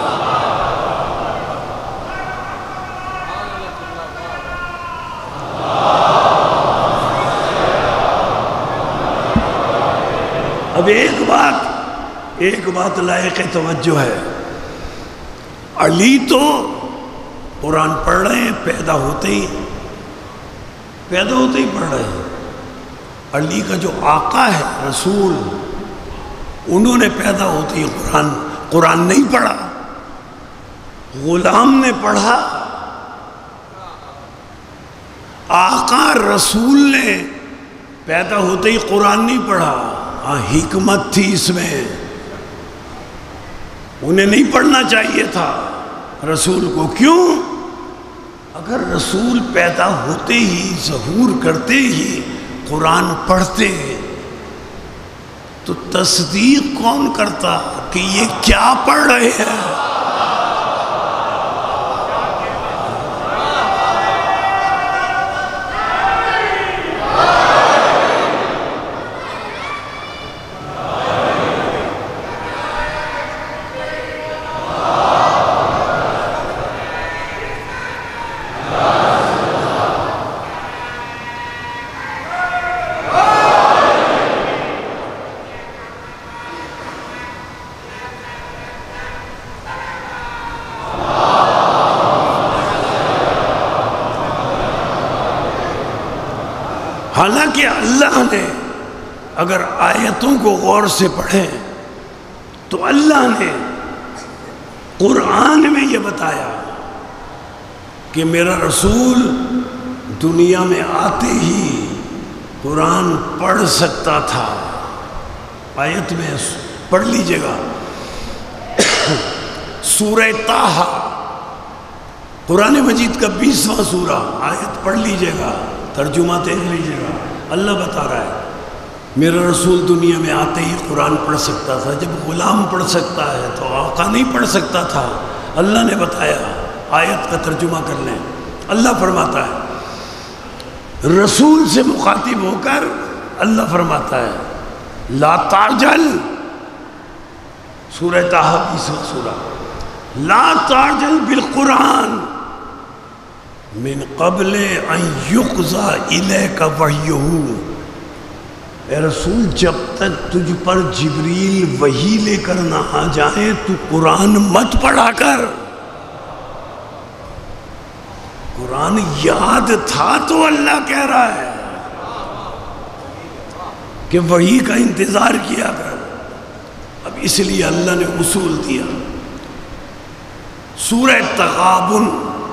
اب ایک بات لائق توجہ ہے، علی تو قرآن پڑھ رہے ہیں، پیدا ہوتے ہی پڑھ رہے ہیں۔ علی کا جو آقا ہے رسول، انہوں نے پیدا ہوتے ہی قرآن نہیں پڑھا، غلام نے پڑھا۔ آقا رسول نے پیدا ہوتے ہی قرآن نہیں پڑھا۔ ہاں حکمت تھی اس میں، انہیں نہیں پڑھنا چاہیے تھا رسول کو۔ کیوں؟ اگر رسول پیدا ہوتے ہی ظہور کرتے ہی قرآن پڑھتے تو تصدیق کون کرتا کہ یہ کیا پڑھ رہے ہیں؟ حالانکہ اللہ نے اگر آیتوں کو غور سے پڑھیں تو اللہ نے قرآن میں یہ بتایا کہ میرا رسول دنیا میں آتے ہی قرآن پڑھ سکتا تھا۔ آیت میں پڑھ لیجئے گا، سورہ طٰہٰ، قرآن مجید کا 20واں سورہ، آیت پڑھ لیجئے گا، ترجمہ دیکھ لیجئے گا۔ اللہ بتا رہا ہے میرا رسول دنیا میں آتے ہی قرآن پڑھ سکتا تھا۔ جب غلام پڑھ سکتا ہے تو آقا نہیں پڑھ سکتا تھا۔ اللہ نے بتایا، آیت کا ترجمہ کر لیں۔ اللہ فرماتا ہے رسول سے مخاطب ہو کر، اللہ فرماتا ہے لا تعجل، سورہ طٰہٰ 20واں سورہ، لا تعجل بالقرآن من قبل ان یقضی الیک وحیہ۔ اے رسول جب تک تجھ پر جبریل وحی لے کر نہ آ جائے تو قرآن مت پڑھا کر۔ قرآن یاد تھا تو اللہ کہہ رہا ہے کہ وحی کا انتظار کیا کر. اب اس لیے اللہ نے اصول دیا. سورہ تغابن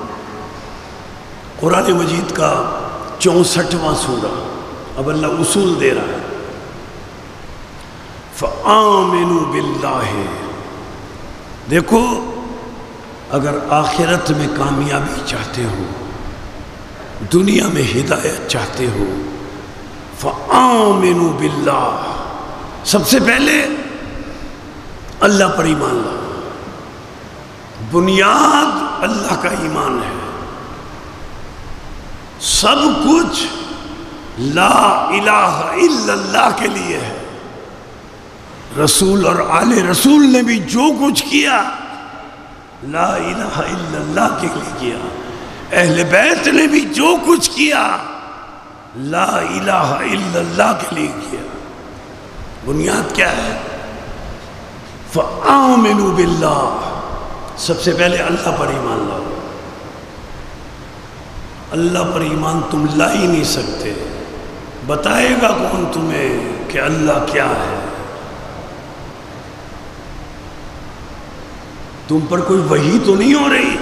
قرآن مجید کا 64واں سورہ. اب اللہ اصول دے رہا ہے. فآمنوا باللہ. دیکھو اگر آخرت میں کامیابی چاہتے ہو، دنیا میں ہدایت چاہتے ہو، فآمنوا باللہ. سب سے پہلے اللہ پر ایمان لاؤ. بنیاد اللہ کا ایمان ہے. سب کچھ لا الہ الا اللہ کے لیے ہے. رسول اور آل رسول نے بھی جو کچھ کیا لا الہ الا اللہ کے لیے کیا. اہل بیت نے بھی جو کچھ کیا لا الہ الا اللہ کے لیے کیا. بنیاد کیا ہے؟ فآمنوا باللہ. سب سے پہلے اللہ پر ایمان لاؤ. اللہ پر ایمان تم لا ہی نہیں سکتے. بتائے گا کون تمہیں کہ اللہ کیا ہے؟ تم پر کوئی وحی تو نہیں ہو رہی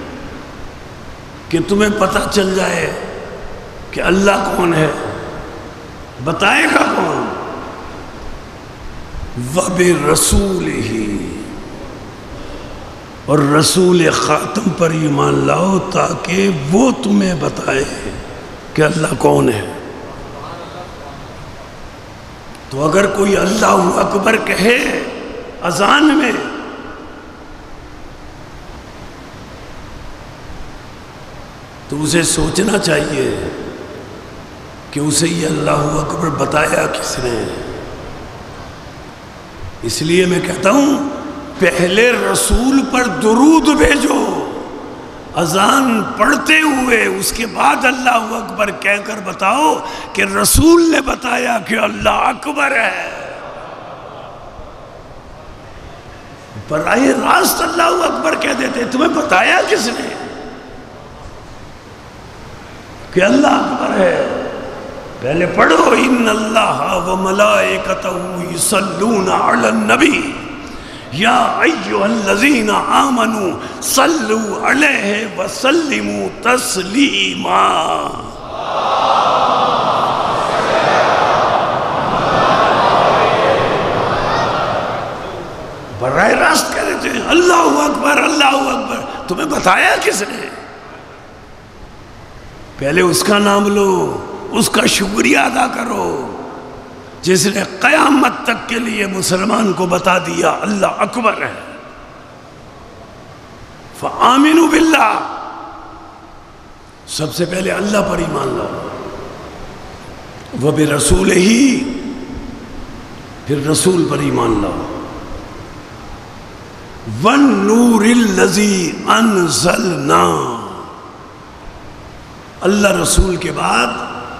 کہ تمہیں پتہ چل جائے کہ اللہ کون ہے. بتائے گا کون؟ وَبِرَسُولِهِ. اور رسول خاتم پر ایمان لاؤ تاکہ وہ تمہیں بتائے کہ اللہ کون ہے. تو اگر کوئی اللہ اکبر کہے اذان میں تو اسے سوچنا چاہیے کہ اسے یہ اللہ اکبر بتایا کس نے. اس لیے میں کہتا ہوں پہلے رسول پر درود بھیجو اذان پڑھتے ہوئے، اس کے بعد اللہ اکبر کہہ کر بتاؤ کہ رسول نے بتایا کہ اللہ اکبر ہے. براہ راست اللہ اکبر کہہ دیتے. تمہیں بتایا کس نے کہ اللہ اکبر ہے؟ پہلے پڑھو ان اللہ و ملائکتہ یصلون علی النبی یا ایھا الذین آمنوا صلوا علیہ وسلموا تسلیما. براہ راست کہہ دیتے ہیں اللہ اکبر اللہ اکبر. تمہیں بتایا کس نے؟ پہلے اس کا نام لو، اس کا شکریہ ادا کرو جس نے قیامت تک کے لیے مسلمان کو بتا دیا اللہ اکبر ہے. فآمنوا باللہ. سب سے پہلے اللہ پر ایمان لاؤ. وبرسولہ. پھر رسول پر ایمان لاؤ. والنور الذی انزلنا. اللہ رسول کے بعد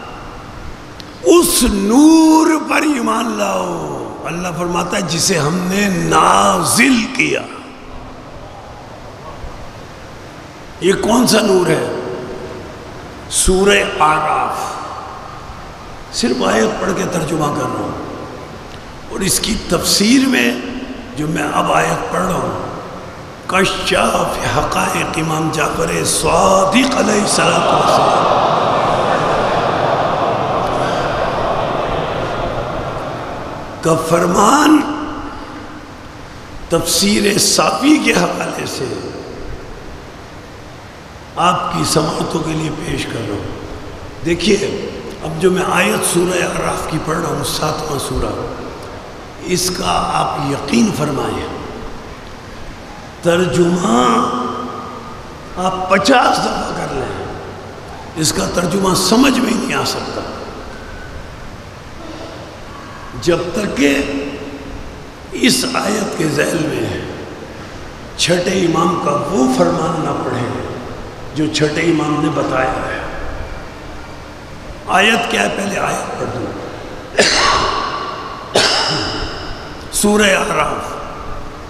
اس نور پر ایمان لاؤ. اللہ فرماتا ہے جسے ہم نے نازل کیا. یہ کون سا نور ہے؟ سورہ اعراف. صرف آیت پڑھ کے ترجمہ کر رہا ہوں اور اس کی تفسیر میں جو میں اب آیت پڑھ رہا ہوں کشاف حقائق امام جعفر صادق علیہ السلام کا فرمان تفسیر صافی کے حوالے سے آپ کی سماعتوں کے لیے پیش کر رہا ہوں. دیکھیے اب جو میں آیت سورہ اعراف کی پڑھ رہا ہوں 7واں سورہ، اس کا آپ یقین فرمائیں ترجمہ آپ 50 دفعہ کر لیں اس کا ترجمہ سمجھ میں نہیں آ سکتا جب تک کہ اس آیت کے ذیل میں چھٹے امام کا وہ فرمان نہ پڑھے جو چھٹے امام نے بتایا ہے. آیت کیا ہے؟ پہلے آیت پڑھ دوں. سورہ اعراف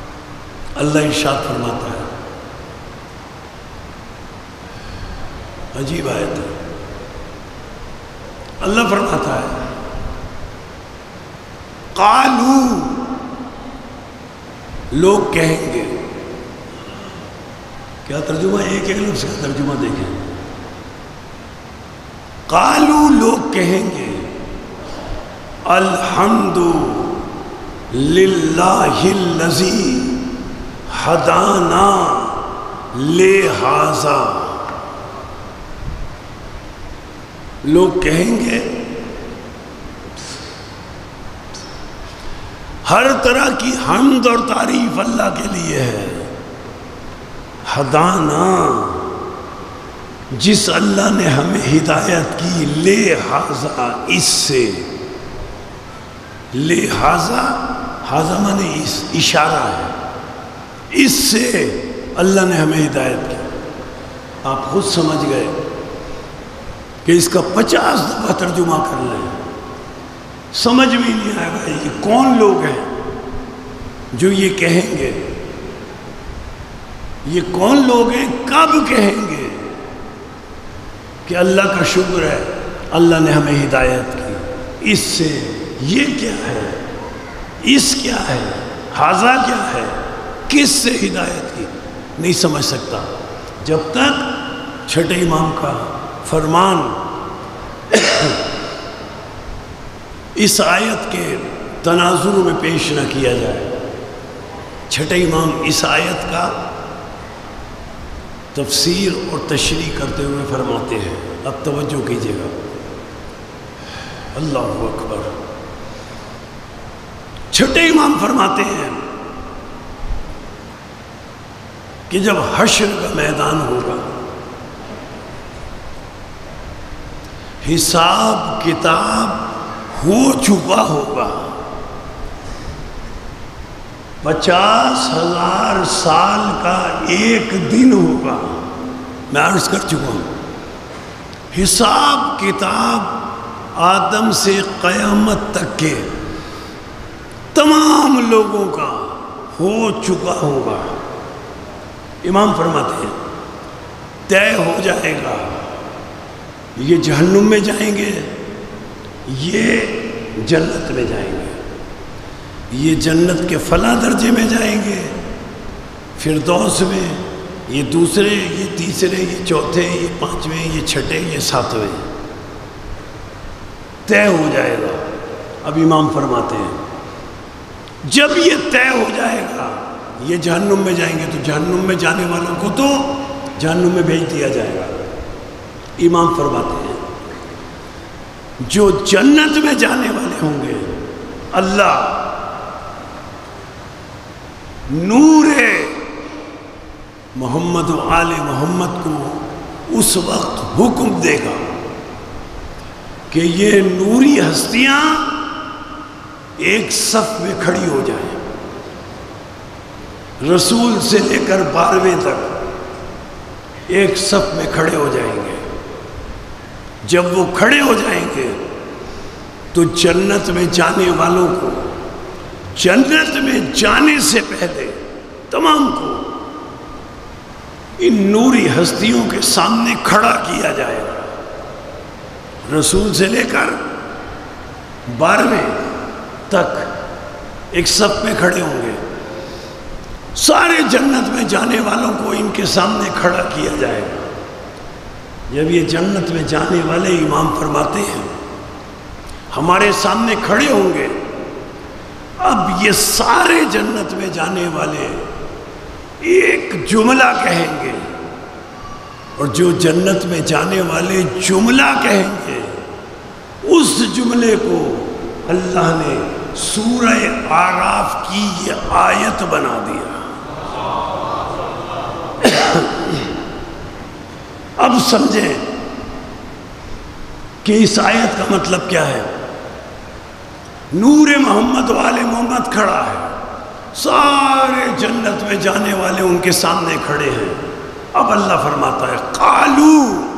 اللہ ارشاد فرماتا ہے عجیب آیت ہے. اللہ فرماتا ہے قالو، لوگ کہیں گے. کیا ترجمہ؟ ایک ایک لفظ کا ترجمہ دیکھیں. قالو، لوگ کہیں گے الحمد للہ الذی ہدانا لہذا. لوگ کہیں گے ہر طرح کی حمد اور تعریف اللہ کے لیے ہے. ہدانا، جس اللہ نے ہمیں ہدایت کی، لہذا، اس سے. لہذا، حاضہ مانے اشارہ ہے، اس سے اللہ نے ہمیں ہدایت کی. آپ خود سمجھ گئے کہ اس کا 50 دفعہ ترجمہ کر لیں، سمجھ بھی نہیں آئے گا یہ کون لوگ ہیں جو یہ کہیں گے. یہ کون لوگ ہیں، کب کہیں گے کہ اللہ کا شکر ہے اللہ نے ہمیں ہدایت کی. اس سے یہ کیا ہے، اس کیا ہے، حاضہ کیا ہے، کس سے ہدایت کی. نہیں سمجھ سکتا جب تک چھٹے امام کا فرمان اس آیت کے تناظر میں پیش نہ کیا جائے. چھٹے امام اس آیت کا تفسیر اور تشریح کرتے ہوئے فرماتے ہیں. اب توجہ کیجیے گا. اللہ اکبر. چھٹے امام فرماتے ہیں کہ جب حشر کا میدان ہوگا، حساب کتاب ہو چکا ہوگا، 50,000 سال کا ایک دن ہوگا. میں عرض کر چکا ہوں حساب کتاب آدم سے قیامت تک کے تمام لوگوں کا ہو چکا ہوگا. امام فرماتے ہیں طے ہو جائے گا، یہ جہنم میں جائیں گے، یہ جنت میں جائیں گے، یہ جنت کے فلاں درجے میں جائیں گے، فردوس میں، یہ دوسرے، یہ تیسرے، یہ چوتھے، یہ پانچویں، یہ چھٹے، یہ ساتویں. طے ہو جائے گا. اب امام فرماتے ہیں جب یہ طے ہو جائے گا یہ جہنم میں جائیں گے تو جہنم میں جانے والوں کو تو جہنم میں بھیج دیا جائے گا. امام فرماتے ہیں جو جنت میں جانے والے ہوں گے اللہ نور محمد و آل محمد کو اس وقت حکم دے گا کہ یہ نوری ہستیاں ایک صف میں کھڑی ہو جائیں. رسول سے لے کر 12ویں تک ایک صف میں کھڑے ہو جائیں گے. جب وہ کھڑے ہو جائیں گے تو جنت میں جانے والوں کو جنت میں جانے سے پہلے تمام کو ان نوری ہستیوں کے سامنے کھڑا کیا جائے گا. رسول سے لے کر 12ویں تک ایک صف میں کھڑے ہوں گے. سارے جنت میں جانے والوں کو ان کے سامنے کھڑا کیا جائے گا. جب یہ جنت میں جانے والے امام فرماتے ہیں ہمارے سامنے کھڑے ہوں گے، اب یہ سارے جنت میں جانے والے ایک جملہ کہیں گے، اور جو جنت میں جانے والے جملہ کہیں گے اس جملے کو اللہ نے سورہ اعراف کی یہ آیت بنا دیا. اب سمجھیں کہ اس آیت کا مطلب کیا ہے. نور محمد والے محمد کھڑا ہے، سارے جنت میں جانے والے ان کے سامنے کھڑے ہیں. اب اللہ فرماتا ہے قالو،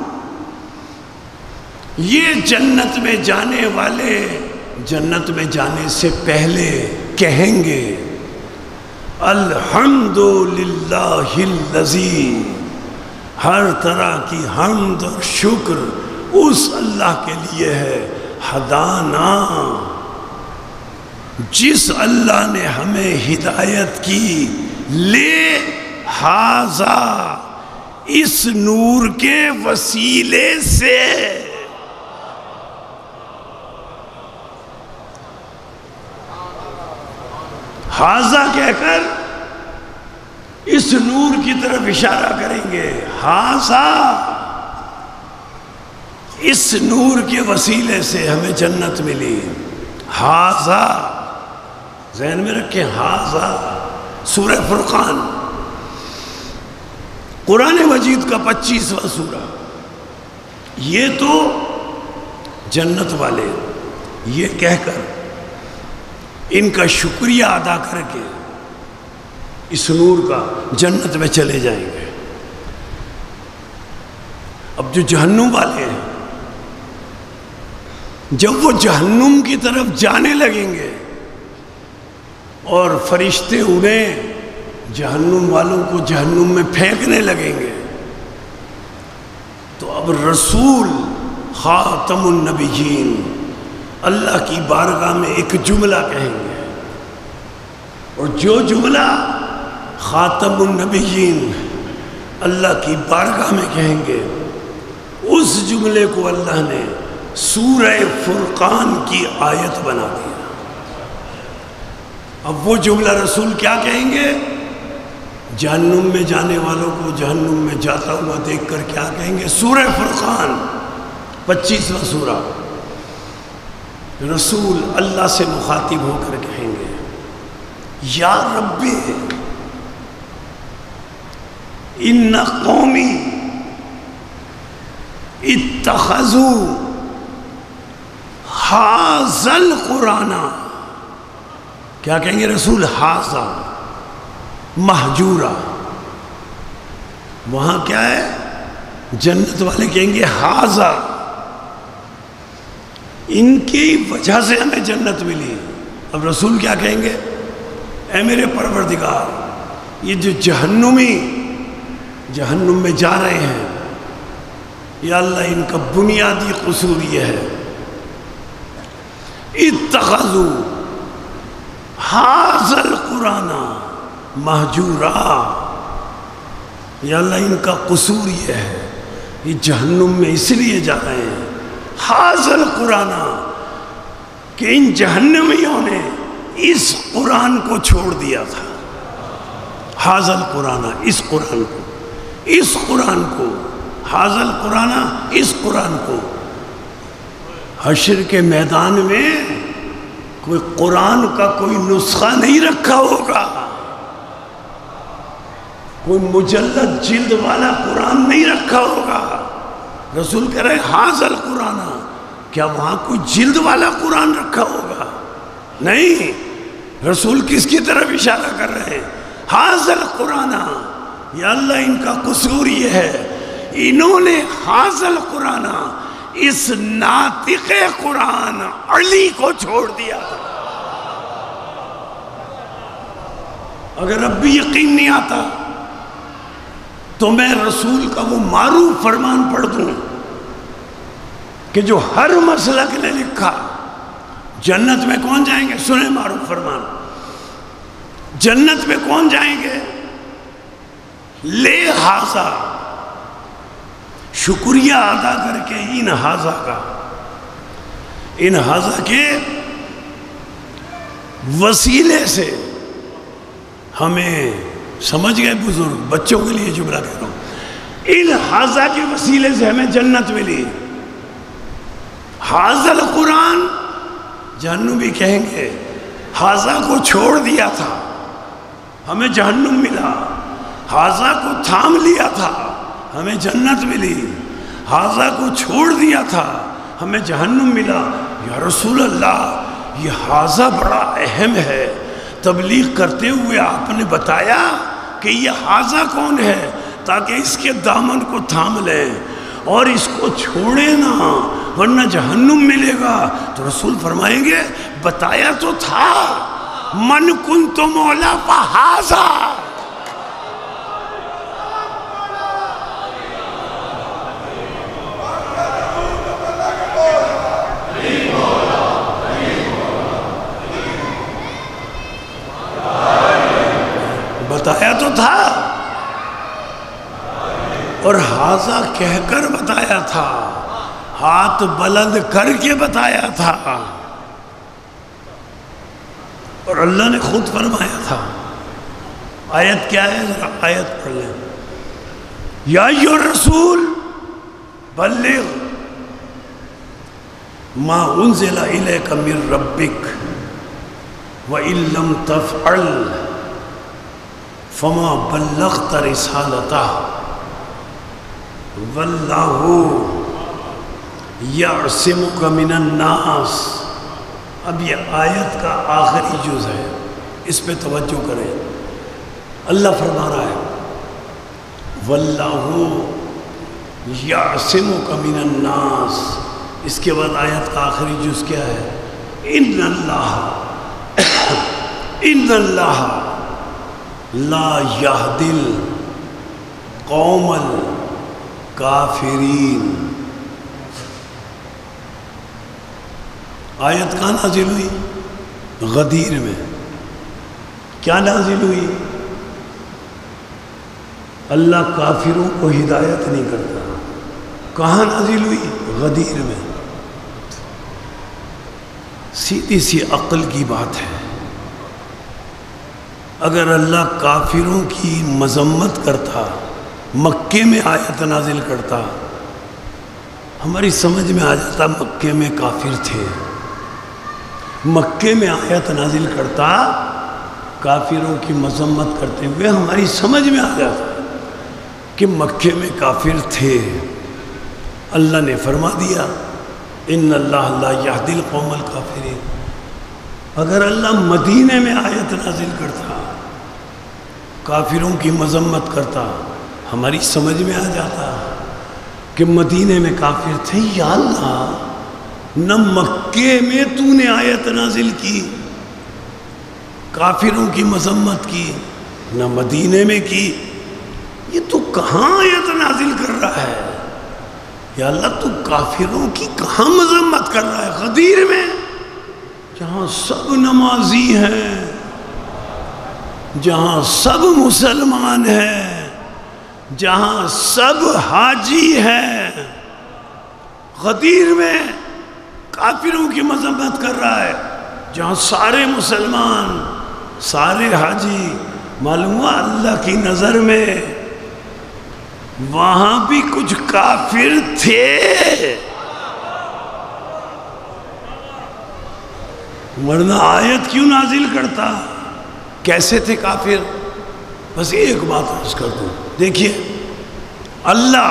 یہ جنت میں جانے والے جنت میں جانے سے پہلے کہیں گے الحمد للہ الذی ہر طرح کی حمد اور شکر اس اللہ کے لیے ہے، ہدانا، جس اللہ نے ہمیں ہدایت کی، لے ہذا، اس نور کے وسیلے سے۔ ہذا کہہ کر اس نور کی طرف اشارہ کریں گے، ہذا، اس نور کے وسیلے سے ہمیں جنت ملی۔ ہذا ذہن میں رکھیں، ہذا سورہ فرقان، قرآن مجید کا 25واں سورہ۔ یہ تو جنت والے یہ کہہ کر ان کا شکریہ ادا کر کے اس نور کا جنت میں چلے جائیں گے۔ اب جو جہنم والے ہیں، جب وہ جہنم کی طرف جانے لگیں گے اور فرشتے انہیں جہنم والوں کو جہنم میں پھینکنے لگیں گے، تو اب رسول خاتم النبیین اللہ کی بارگاہ میں ایک جملہ کہیں گے، اور جو جملہ خاتم النبیین اللہ کی بارگاہ میں کہیں گے، اس جملے کو اللہ نے سورہ فرقان کی آیت بنا دیا۔ اب وہ جملہ رسول کیا کہیں گے؟ جہنم میں جانے والوں کو جہنم میں جاتا ہوا دیکھ کر کیا کہیں گے؟ سورہ فرقان 25واں سورہ، رسول اللہ سے مخاطب ہو کر کہیں گے، یا رب ان قومی اتخذوا ھذا القرآن، کیا کہیں گے رسول؟ ھذا مہجورا، وہاں کیا ہے؟ جنت والے کہیں گے ھذا، ان کی وجہ سے ہمیں جنت ملی۔ اب رسول کیا کہیں گے؟ اے میرے پروردگار، یہ جو جہنمی جہنم میں جا رہے ہیں، یا اللہ ان کا بنیادی قصور یہ ہے، اتخذوا ھذا القرآن مہجورا، یا اللہ ان کا قصور یہ ہے، یہ جہنم میں اس لیے جا رہے ہیں ھذا القرآن، کہ ان جہنمیوں نے اس قرآن کو چھوڑ دیا تھا۔ ھذا القرآن، اس قرآن کو، اس قرآن کو، ھذا القرآن، اس قرآن کو۔ حشر کے میدان میں کوئی قرآن کا کوئی نسخہ نہیں رکھا ہوگا، کوئی مجلد جلد والا قرآن نہیں رکھا ہوگا۔ رسول کہہ رہے ھذا القرآن، کیا وہاں کوئی جلد والا قرآن رکھا ہوگا؟ نہیں، رسول کس کی طرف اشارہ کر رہے ہیں؟ ھذا القرآن، یا اللہ ان کا قصور یہ ہے، انہوں نے ھذا القرآن، اس ناطق قرآن علی کو چھوڑ دیا تھا۔ اگر اب بھی یقین نہیں آتا تو میں رسول کا وہ معروف فرمان پڑھ دوں کہ جو ہر مسلک نے لکھا، جنت میں کون جائیں گے؟ سنیں معروف فرمان، جنت میں کون جائیں گے؟ لے ھذا، شکریہ ادا کر کے ان ھذا کا، ان ھذا کے وسیلے سے ہمیں، سمجھ گئے بزرگ، بچوں کے لیے جملہ کہہ رہا ہوں، ان ھذا کے وسیلے سے ہمیں جنت ملی۔ ھذا القرآن، جہنم بھی کہیں گے ھذا کو چھوڑ دیا تھا، ہمیں جہنم ملا، ھذا کو تھام لیا تھا، ہمیں جنت ملی، ھذا کو چھوڑ دیا تھا، ہمیں جہنم ملا۔ یا رسول اللہ، یہ ھذا بڑا اہم ہے، تبلیغ کرتے ہوئے آپ نے بتایا کہ یہ ھذا کون ہے، تاکہ اس کے دامن کو تھام لیں اور اس کو چھوڑے نہ، ورنہ جہنم ملے گا۔ تو رسول فرمائیں گے بتایا تو تھا، من کنت مولا فھذا، اور حاضہ کہہ کر بتایا تھا، ہاتھ بلند کر کے بتایا تھا، اور اللہ نے خود فرمایا تھا۔ آیت کیا ہے؟ ذرا آیت پڑھ لیں۔ یا ایھا الرسول بلغ ما انزل الیک من ربک وَإِن لَّمْ تَفْعَلْ فَمَا بَلَّغْتَ رِسَالَتَهُ وَاللَّهُ يَعْصِمُكَ مِنَ النَّاسِ۔ اب یہ آیت کا آخری جز ہے، اس پہ توجہ کریں۔ اللہ فرما رہا ہے وَاللَّهُ يَعْصِمُكَ مِنَ النَّاسِ، اس کے بعد آیت کا آخری جز کیا ہے؟ ان اللہ لا یہدی القوم الکافرین۔ آیت کہاں نازل ہوئی؟ غدیر میں۔ کیا نازل ہوئی؟ اللہ کافروں کو ہدایت نہیں کرتا۔ کہاں نازل ہوئی؟ غدیر میں۔ سیدھی سی عقل کی بات ہے، اگر اللہ کافروں کی مذمت کرتا، مکے میں آیت نازل کرتا، ہماری سمجھ میں آ جاتا مکے میں کافر تھے۔ مکے میں آیت نازل کرتا کافروں کی مذمت کرتے ہوئے، ہماری سمجھ میں آ جاتا کہ مکے میں کافر تھے۔ اللہ نے فرما دیا ان اللہ لا یہدی القوم الکافرین۔ اگر اللہ مدینے میں آیت نازل کرتا، کافروں کی مذمت کرتا، ہماری سمجھ میں آ جاتا کہ مدینے میں کافر تھے۔ یا اللہ، نہ مکے میں تو نے آیت نازل کی، کافروں کی مذمت کی، نہ مدینے میں کی، یہ تو کہاں آیت نازل کر رہا ہے؟ یا اللہ، تو کافروں کی کہاں مذمت کر رہا ہے؟ غدیر میں، جہاں سب نمازی ہیں، جہاں سب مسلمان ہیں، جہاں سب حاجی ہیں، غدیر میں کافروں کی مذمت کر رہا ہے، جہاں سارے مسلمان، سارے حاجی۔ معلوم ہوا اللہ کی نظر میں وہاں بھی کچھ کافر تھے، ورنہ آیت کیوں نازل کرتا؟ کیسے تھے کافر؟ بس ایک بات عرض کر دوں، دیکھیے اللہ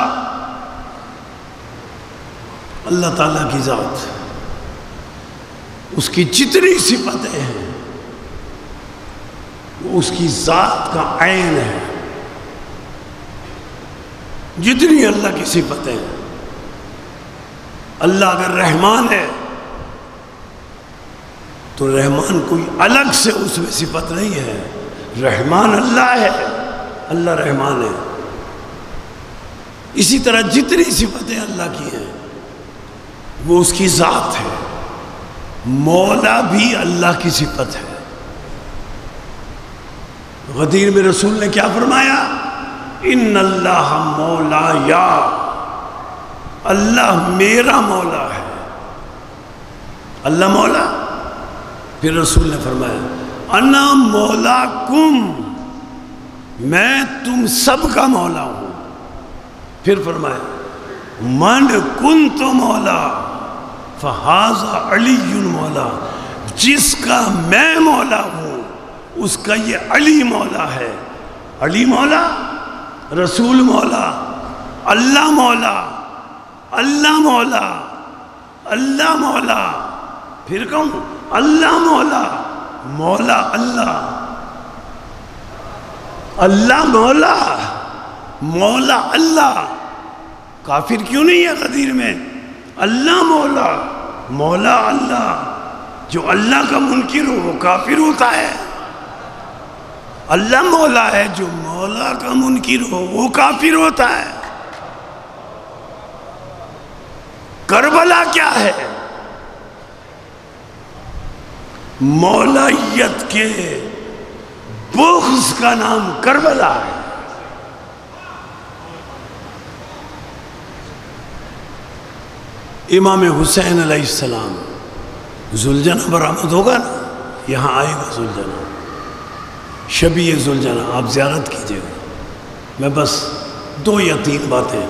تعالیٰ کی ذات، اس کی جتنی صفتیں ہیں وہ اس کی ذات کا عین ہے۔ جتنی اللہ کی صفتیں ہیں، اللہ اگر رحمان ہے تو رحمان کوئی الگ سے اس میں صفت نہیں ہے، رحمان اللہ ہے، اللہ رحمان ہے۔ اسی طرح جتنی صفتیں اللہ کی ہیں وہ اس کی ذات ہے۔ مولا بھی اللہ کی صفت ہے۔ غدیر میں رسول نے کیا فرمایا؟ ان اللہ مولا، یا اللہ میرا مولا ہے۔ اللہ مولا۔ پھر رسول نے فرمایا انا مولاکم، میں تم سب کا مولا ہوں۔ پھر فرمایا من کنت مولا فہذا علی مولا، جس کا میں مولا ہوں اس کا یہ علی مولا ہے۔ علی مولا، رسول مولا، اللہ مولا، اللہ مولا، اللہ مولا، پھر کہوں اللہ مولا، مولا اللہ، اللہ مولا، مولا اللہ۔ کافر کیوں نہیں ہے غدیر میں؟ اللہ مولا، مولا اللہ۔ جو اللہ کا منکر ہو وہ کافر ہوتا ہے۔ اللہ مولا ہے، جو مولا کا منکر ہو وہ کافر ہوتا ہے۔ کربلا کیا ہے؟ مولائیت کے بغض کا نام کربلا ہے۔ امام حسین علیہ السلام ذوالجناح برآمد ہوگا نا، یہاں آئے گا ذوالجناح، شبیہ ذوالجناح، آپ زیارت کیجیے گا۔ میں بس 2 یا 3 باتیں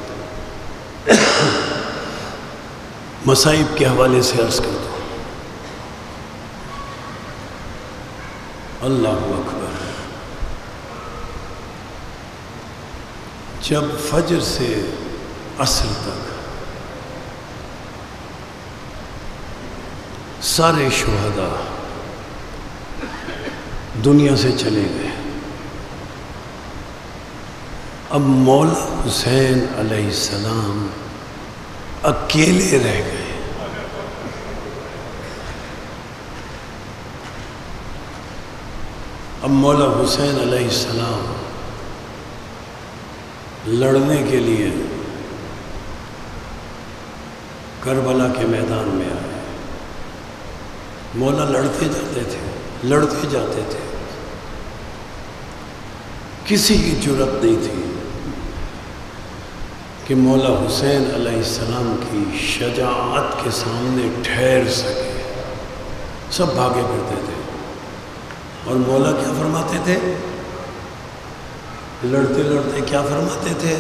مصائب کے حوالے سے عرض کر دوں۔ اللہ اکبر، جب فجر سے عصر تک سارے شہداء دنیا سے چلے گئے، اب مولا حسین علیہ السلام اکیلے رہ گئے۔ اب مولا حسین علیہ السلام لڑنے کے لیے کربلا کے میدان میں آئے۔ مولا لڑتے جاتے تھے، کسی کی جرأت نہیں تھی کہ مولا حسین علیہ السلام کی شجاعت کے سامنے ٹھہر سکے، سب بھاگے پھرتے تھے۔ اور مولا کیا فرماتے تھے؟ لڑتے لڑتے کیا فرماتے تھے؟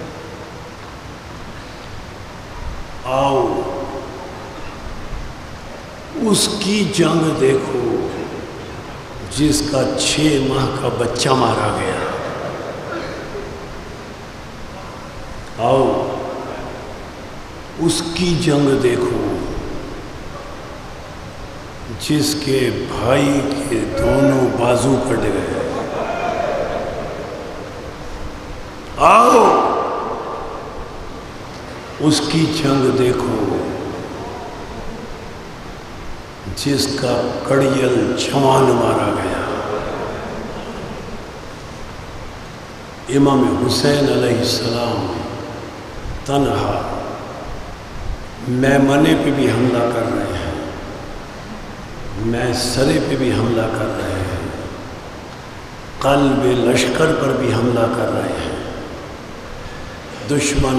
آؤ اس کی جنگ دیکھو جس کا 6 ماہ کا بچہ مارا گیا، آؤ اس کی جنگ دیکھو جس کے بھائی کے دونوں بازو کٹ گئے، آؤ اس کی جنگ دیکھو جس کا کڑیل جوان مارا گیا۔ امام حسین علیہ السلام تنہا میمنے پہ بھی حملہ کر رہے ہیں، میسرے پہ بھی حملہ کر رہے ہیں، قلب لشکر پر بھی حملہ کر رہے ہیں۔ دشمن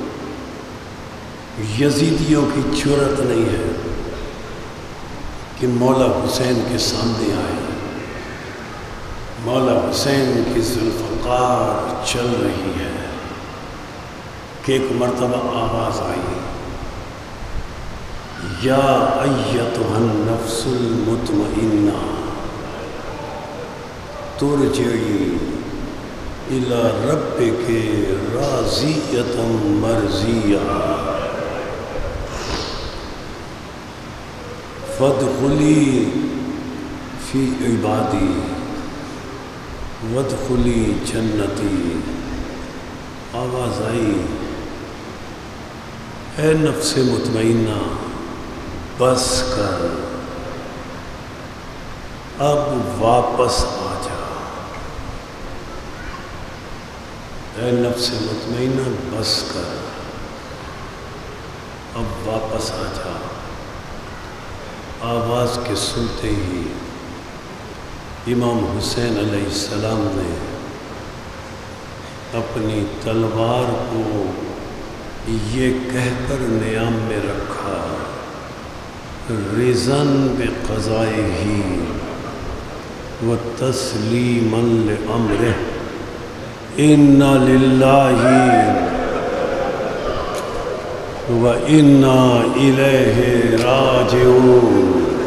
یزیدیوں کی جرأت نہیں ہے کہ مولا حسین کے سامنے آئے۔ مولا حسین کی ذوالفقار چل رہی ہے کہ ایک مرتبہ آواز آئی، یا ایتھا النفس المطمئنہ ترجعی الی ربک راضیۃ مرضیہ فادخلی فی عبادی وادخلی جنتی۔ آواز آئی، اے نفس مطمئنہ بس کر، اب واپس آ جا۔ اے نفس مطمئنہ بس کر، اب واپس آ جا۔ آواز کے سنتے ہی امام حسین علیہ السلام نے اپنی تلوار کو یہ کہہ کر نیام میں رکھا، رضاً بقضائہ وتسلیماً لامرہ، انا للہ وَإِنَّا إِلَيْهِ رَاجِعُونَ۔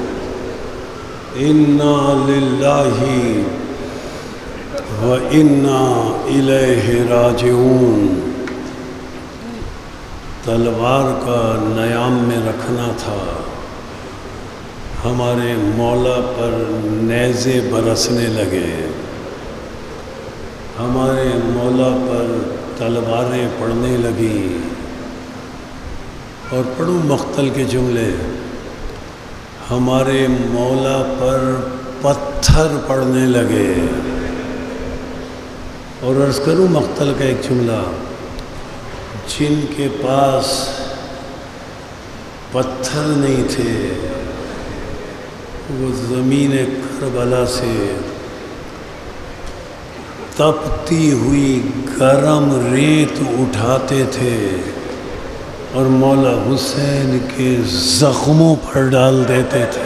اِنَّا لِلَّهِ وَإِنَّا إِلَيْهِ رَاجِعُونَ۔ تلوار کا نیام میں رکھنا تھا، ہمارے مولا پر نیزے برسنے لگے، ہمارے مولا پر تلواریں پڑنے لگیں۔ اور پڑھوں مقتل کے جملے، ہمارے مولا پر پتھر پڑنے لگے۔ اور عرض کروں مقتل کا ایک جملہ، جن کے پاس پتھر نہیں تھے وہ زمین کربلا سے تپتی ہوئی گرم ریت اٹھاتے تھے اور مولا حسین کے زخموں پر ڈال دیتے تھے۔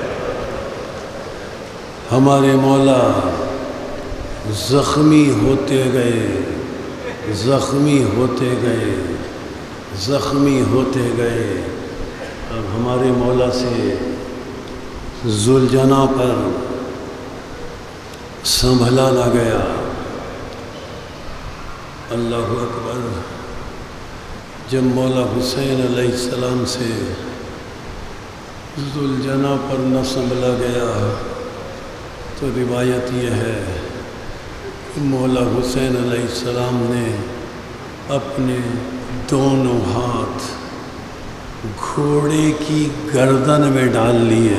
ہمارے مولا زخمی ہوتے گئے، زخمی ہوتے گئے، زخمی ہوتے گئے۔ اب ہمارے مولا سے ذوالجناح پر سنبھلا نہ گیا۔ اللہ اکبر۔ جب مولا حسین علیہ السلام سے ذوالجناح پر نہ سنبھلا گیا تو روایت یہ ہے کہ مولا حسین علیہ السلام نے اپنے دونوں ہاتھ گھوڑے کی گردن میں ڈال لیے،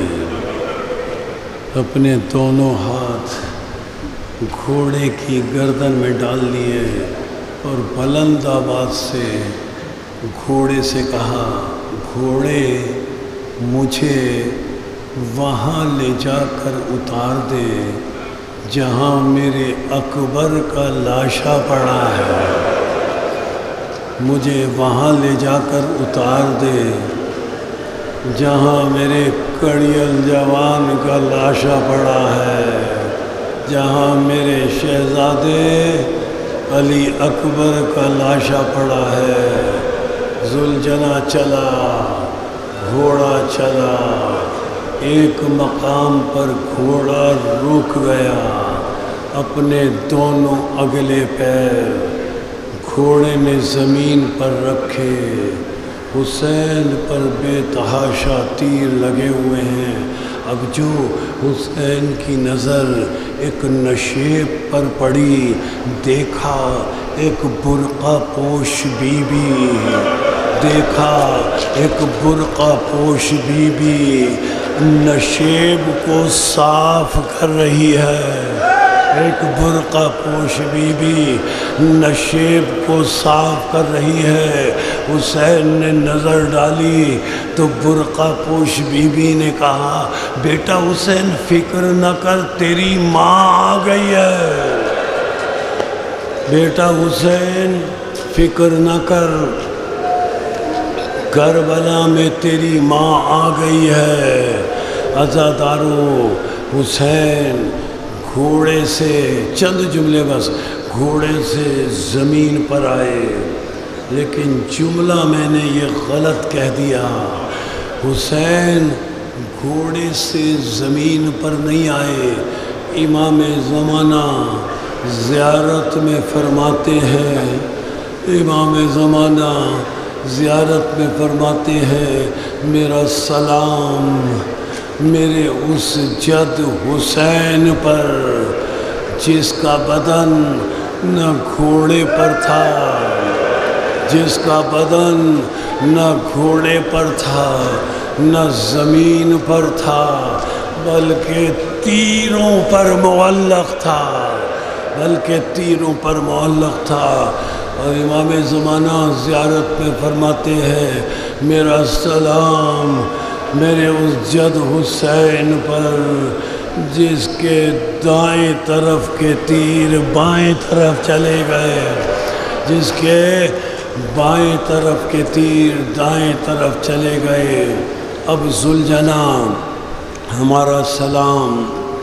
اپنے دونوں ہاتھ گھوڑے کی گردن میں ڈال لیے اور بلند آواز سے گھوڑے سے کہا، گھوڑے مجھے وہاں لے جا کر اتار دے جہاں میرے اکبر کا لاشا پڑا ہے، مجھے وہاں لے جا کر اتار دے جہاں میرے کڑیل جوان کا لاشا پڑا ہے، جہاں میرے شہزادے علی اکبر کا لاشا پڑا ہے۔ ذوالجناح چلا، گھوڑا چلا، ایک مقام پر گھوڑا رک گیا، اپنے دونوں اگلے پیر گھوڑے نے زمین پر رکھے، حسین پر بے تحاشا تیر لگے ہوئے ہیں۔ اب جو حسین کی نظر ایک نشیب پر پڑی، دیکھا ایک برقع پوش بی بی، دیکھا ایک برقع پوش بی بی نشیب کو صاف کر رہی ہے، ایک برقع پوش بی بی نشیب کو صاف کر رہی ہے۔ حسین نے نظر ڈالی تو برقع پوش بی بی نے کہا، بیٹا حسین فکر نہ کر، تیری ماں آ گئی ہے، بیٹا حسین فکر نہ کر، کربلا میں تیری ماں آ گئی ہے۔ عزادارو، حسین گھوڑے سے چند جملے بس گھوڑے سے زمین پر آئے، لیکن جملہ میں نے یہ غلط کہہ دیا، حسین گھوڑے سے زمین پر نہیں آئے۔ امام زمانہ زیارت میں فرماتے ہیں، امام زمانہ زیارت میں فرماتے ہیں، میرا سلام میرے اس جد حسین پر جس کا بدن نہ گھوڑے پر تھا، جس کا بدن نہ گھوڑے پر تھا نہ زمین پر تھا بلکہ تیروں پر معلق تھا، بلکہ تیروں پر معلق تھا۔ اور امام زمانہ زیارت میں فرماتے ہیں، میرا سلام میرے اس جد حسین پر جس کے دائیں طرف کے تیر بائیں طرف چلے گئے، جس کے بائیں طرف کے تیر دائیں طرف چلے گئے۔ اب ذوالجناح ہمارا سلام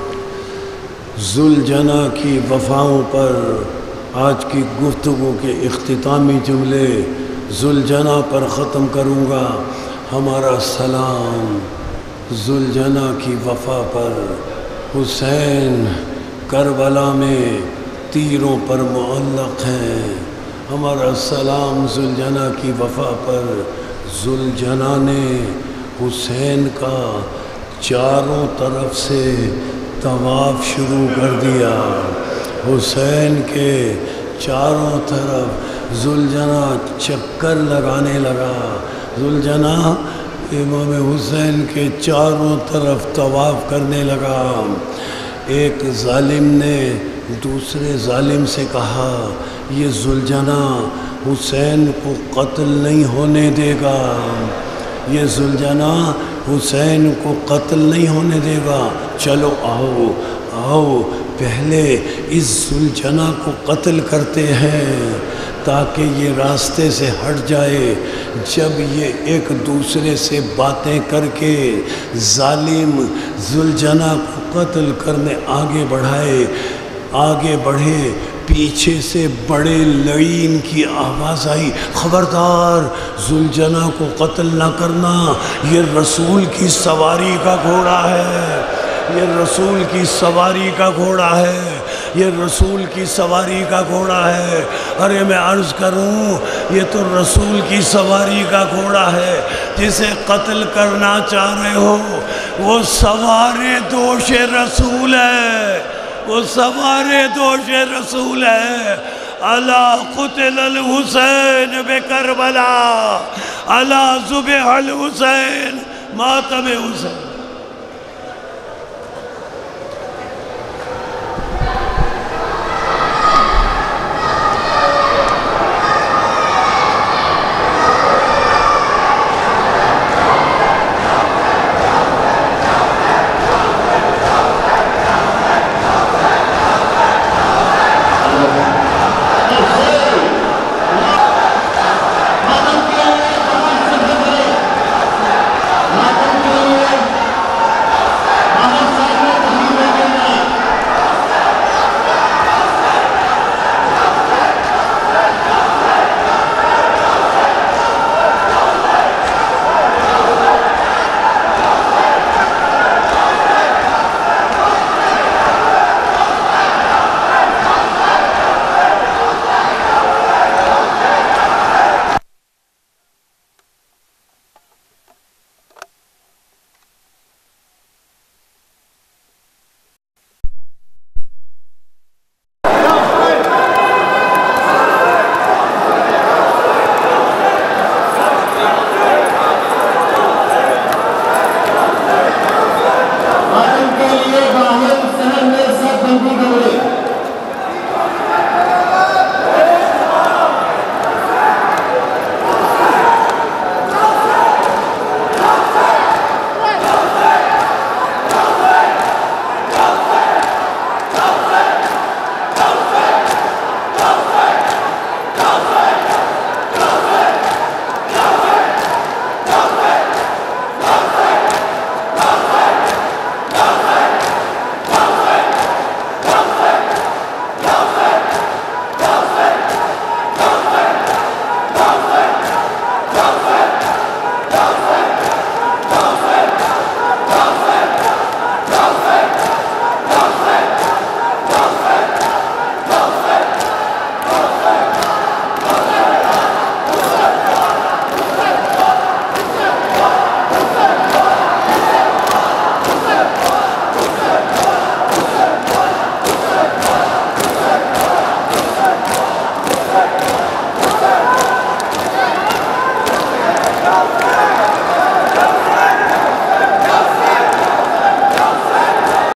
ذوالجناح کی وفاؤں پر، آج کی گفتگو کے اختتامی جملے ذوالجناح پر ختم کروں گا۔ ہمارا سلام ذوالجناح کی وفا پر، حسین کربلا میں تیروں پر معلق ہیں۔ ہمارا سلام ذوالجناح کی وفا پر، ذوالجناح نے حسین کا چاروں طرف سے طواف شروع کر دیا، حسین کے چاروں طرف ذوالجناح چکر لگانے لگا، ذوالجناح امام حسین کے چاروں طرف طواف کرنے لگا۔ ایک ظالم نے دوسرے ظالم سے کہا، یہ ذوالجناح حسین کو قتل نہیں ہونے دے گا، یہ ذوالجناح حسین کو قتل نہیں ہونے دے گا، چلو آؤ آؤ پہلے اس ذوالجناح کو قتل کرتے ہیں، تاکہ یہ راستے سے ہٹ جائے۔ جب یہ ایک دوسرے سے باتیں کر کے ظالم ذوالجناح کو قتل کرنے آگے بڑھے، پیچھے سے بڑے لعین کی آواز آئی، خبردار ذوالجناح کو قتل نہ کرنا، یہ رسول کی سواری کا گھوڑا ہے، یہ رسول کی سواری کا گھوڑا ہے، یہ رسول کی سواری کا گھوڑا ہے۔ ارے میں عرض کروں، یہ تو رسول کی سواری کا گھوڑا ہے، جسے قتل کرنا چاہ رہے ہو وہ سوار دوش رسول ہے، وہ سوار دوش رسول ہے۔ الا قتل الحسین بکربلا، الا ذبح الحسین ماتم حسین۔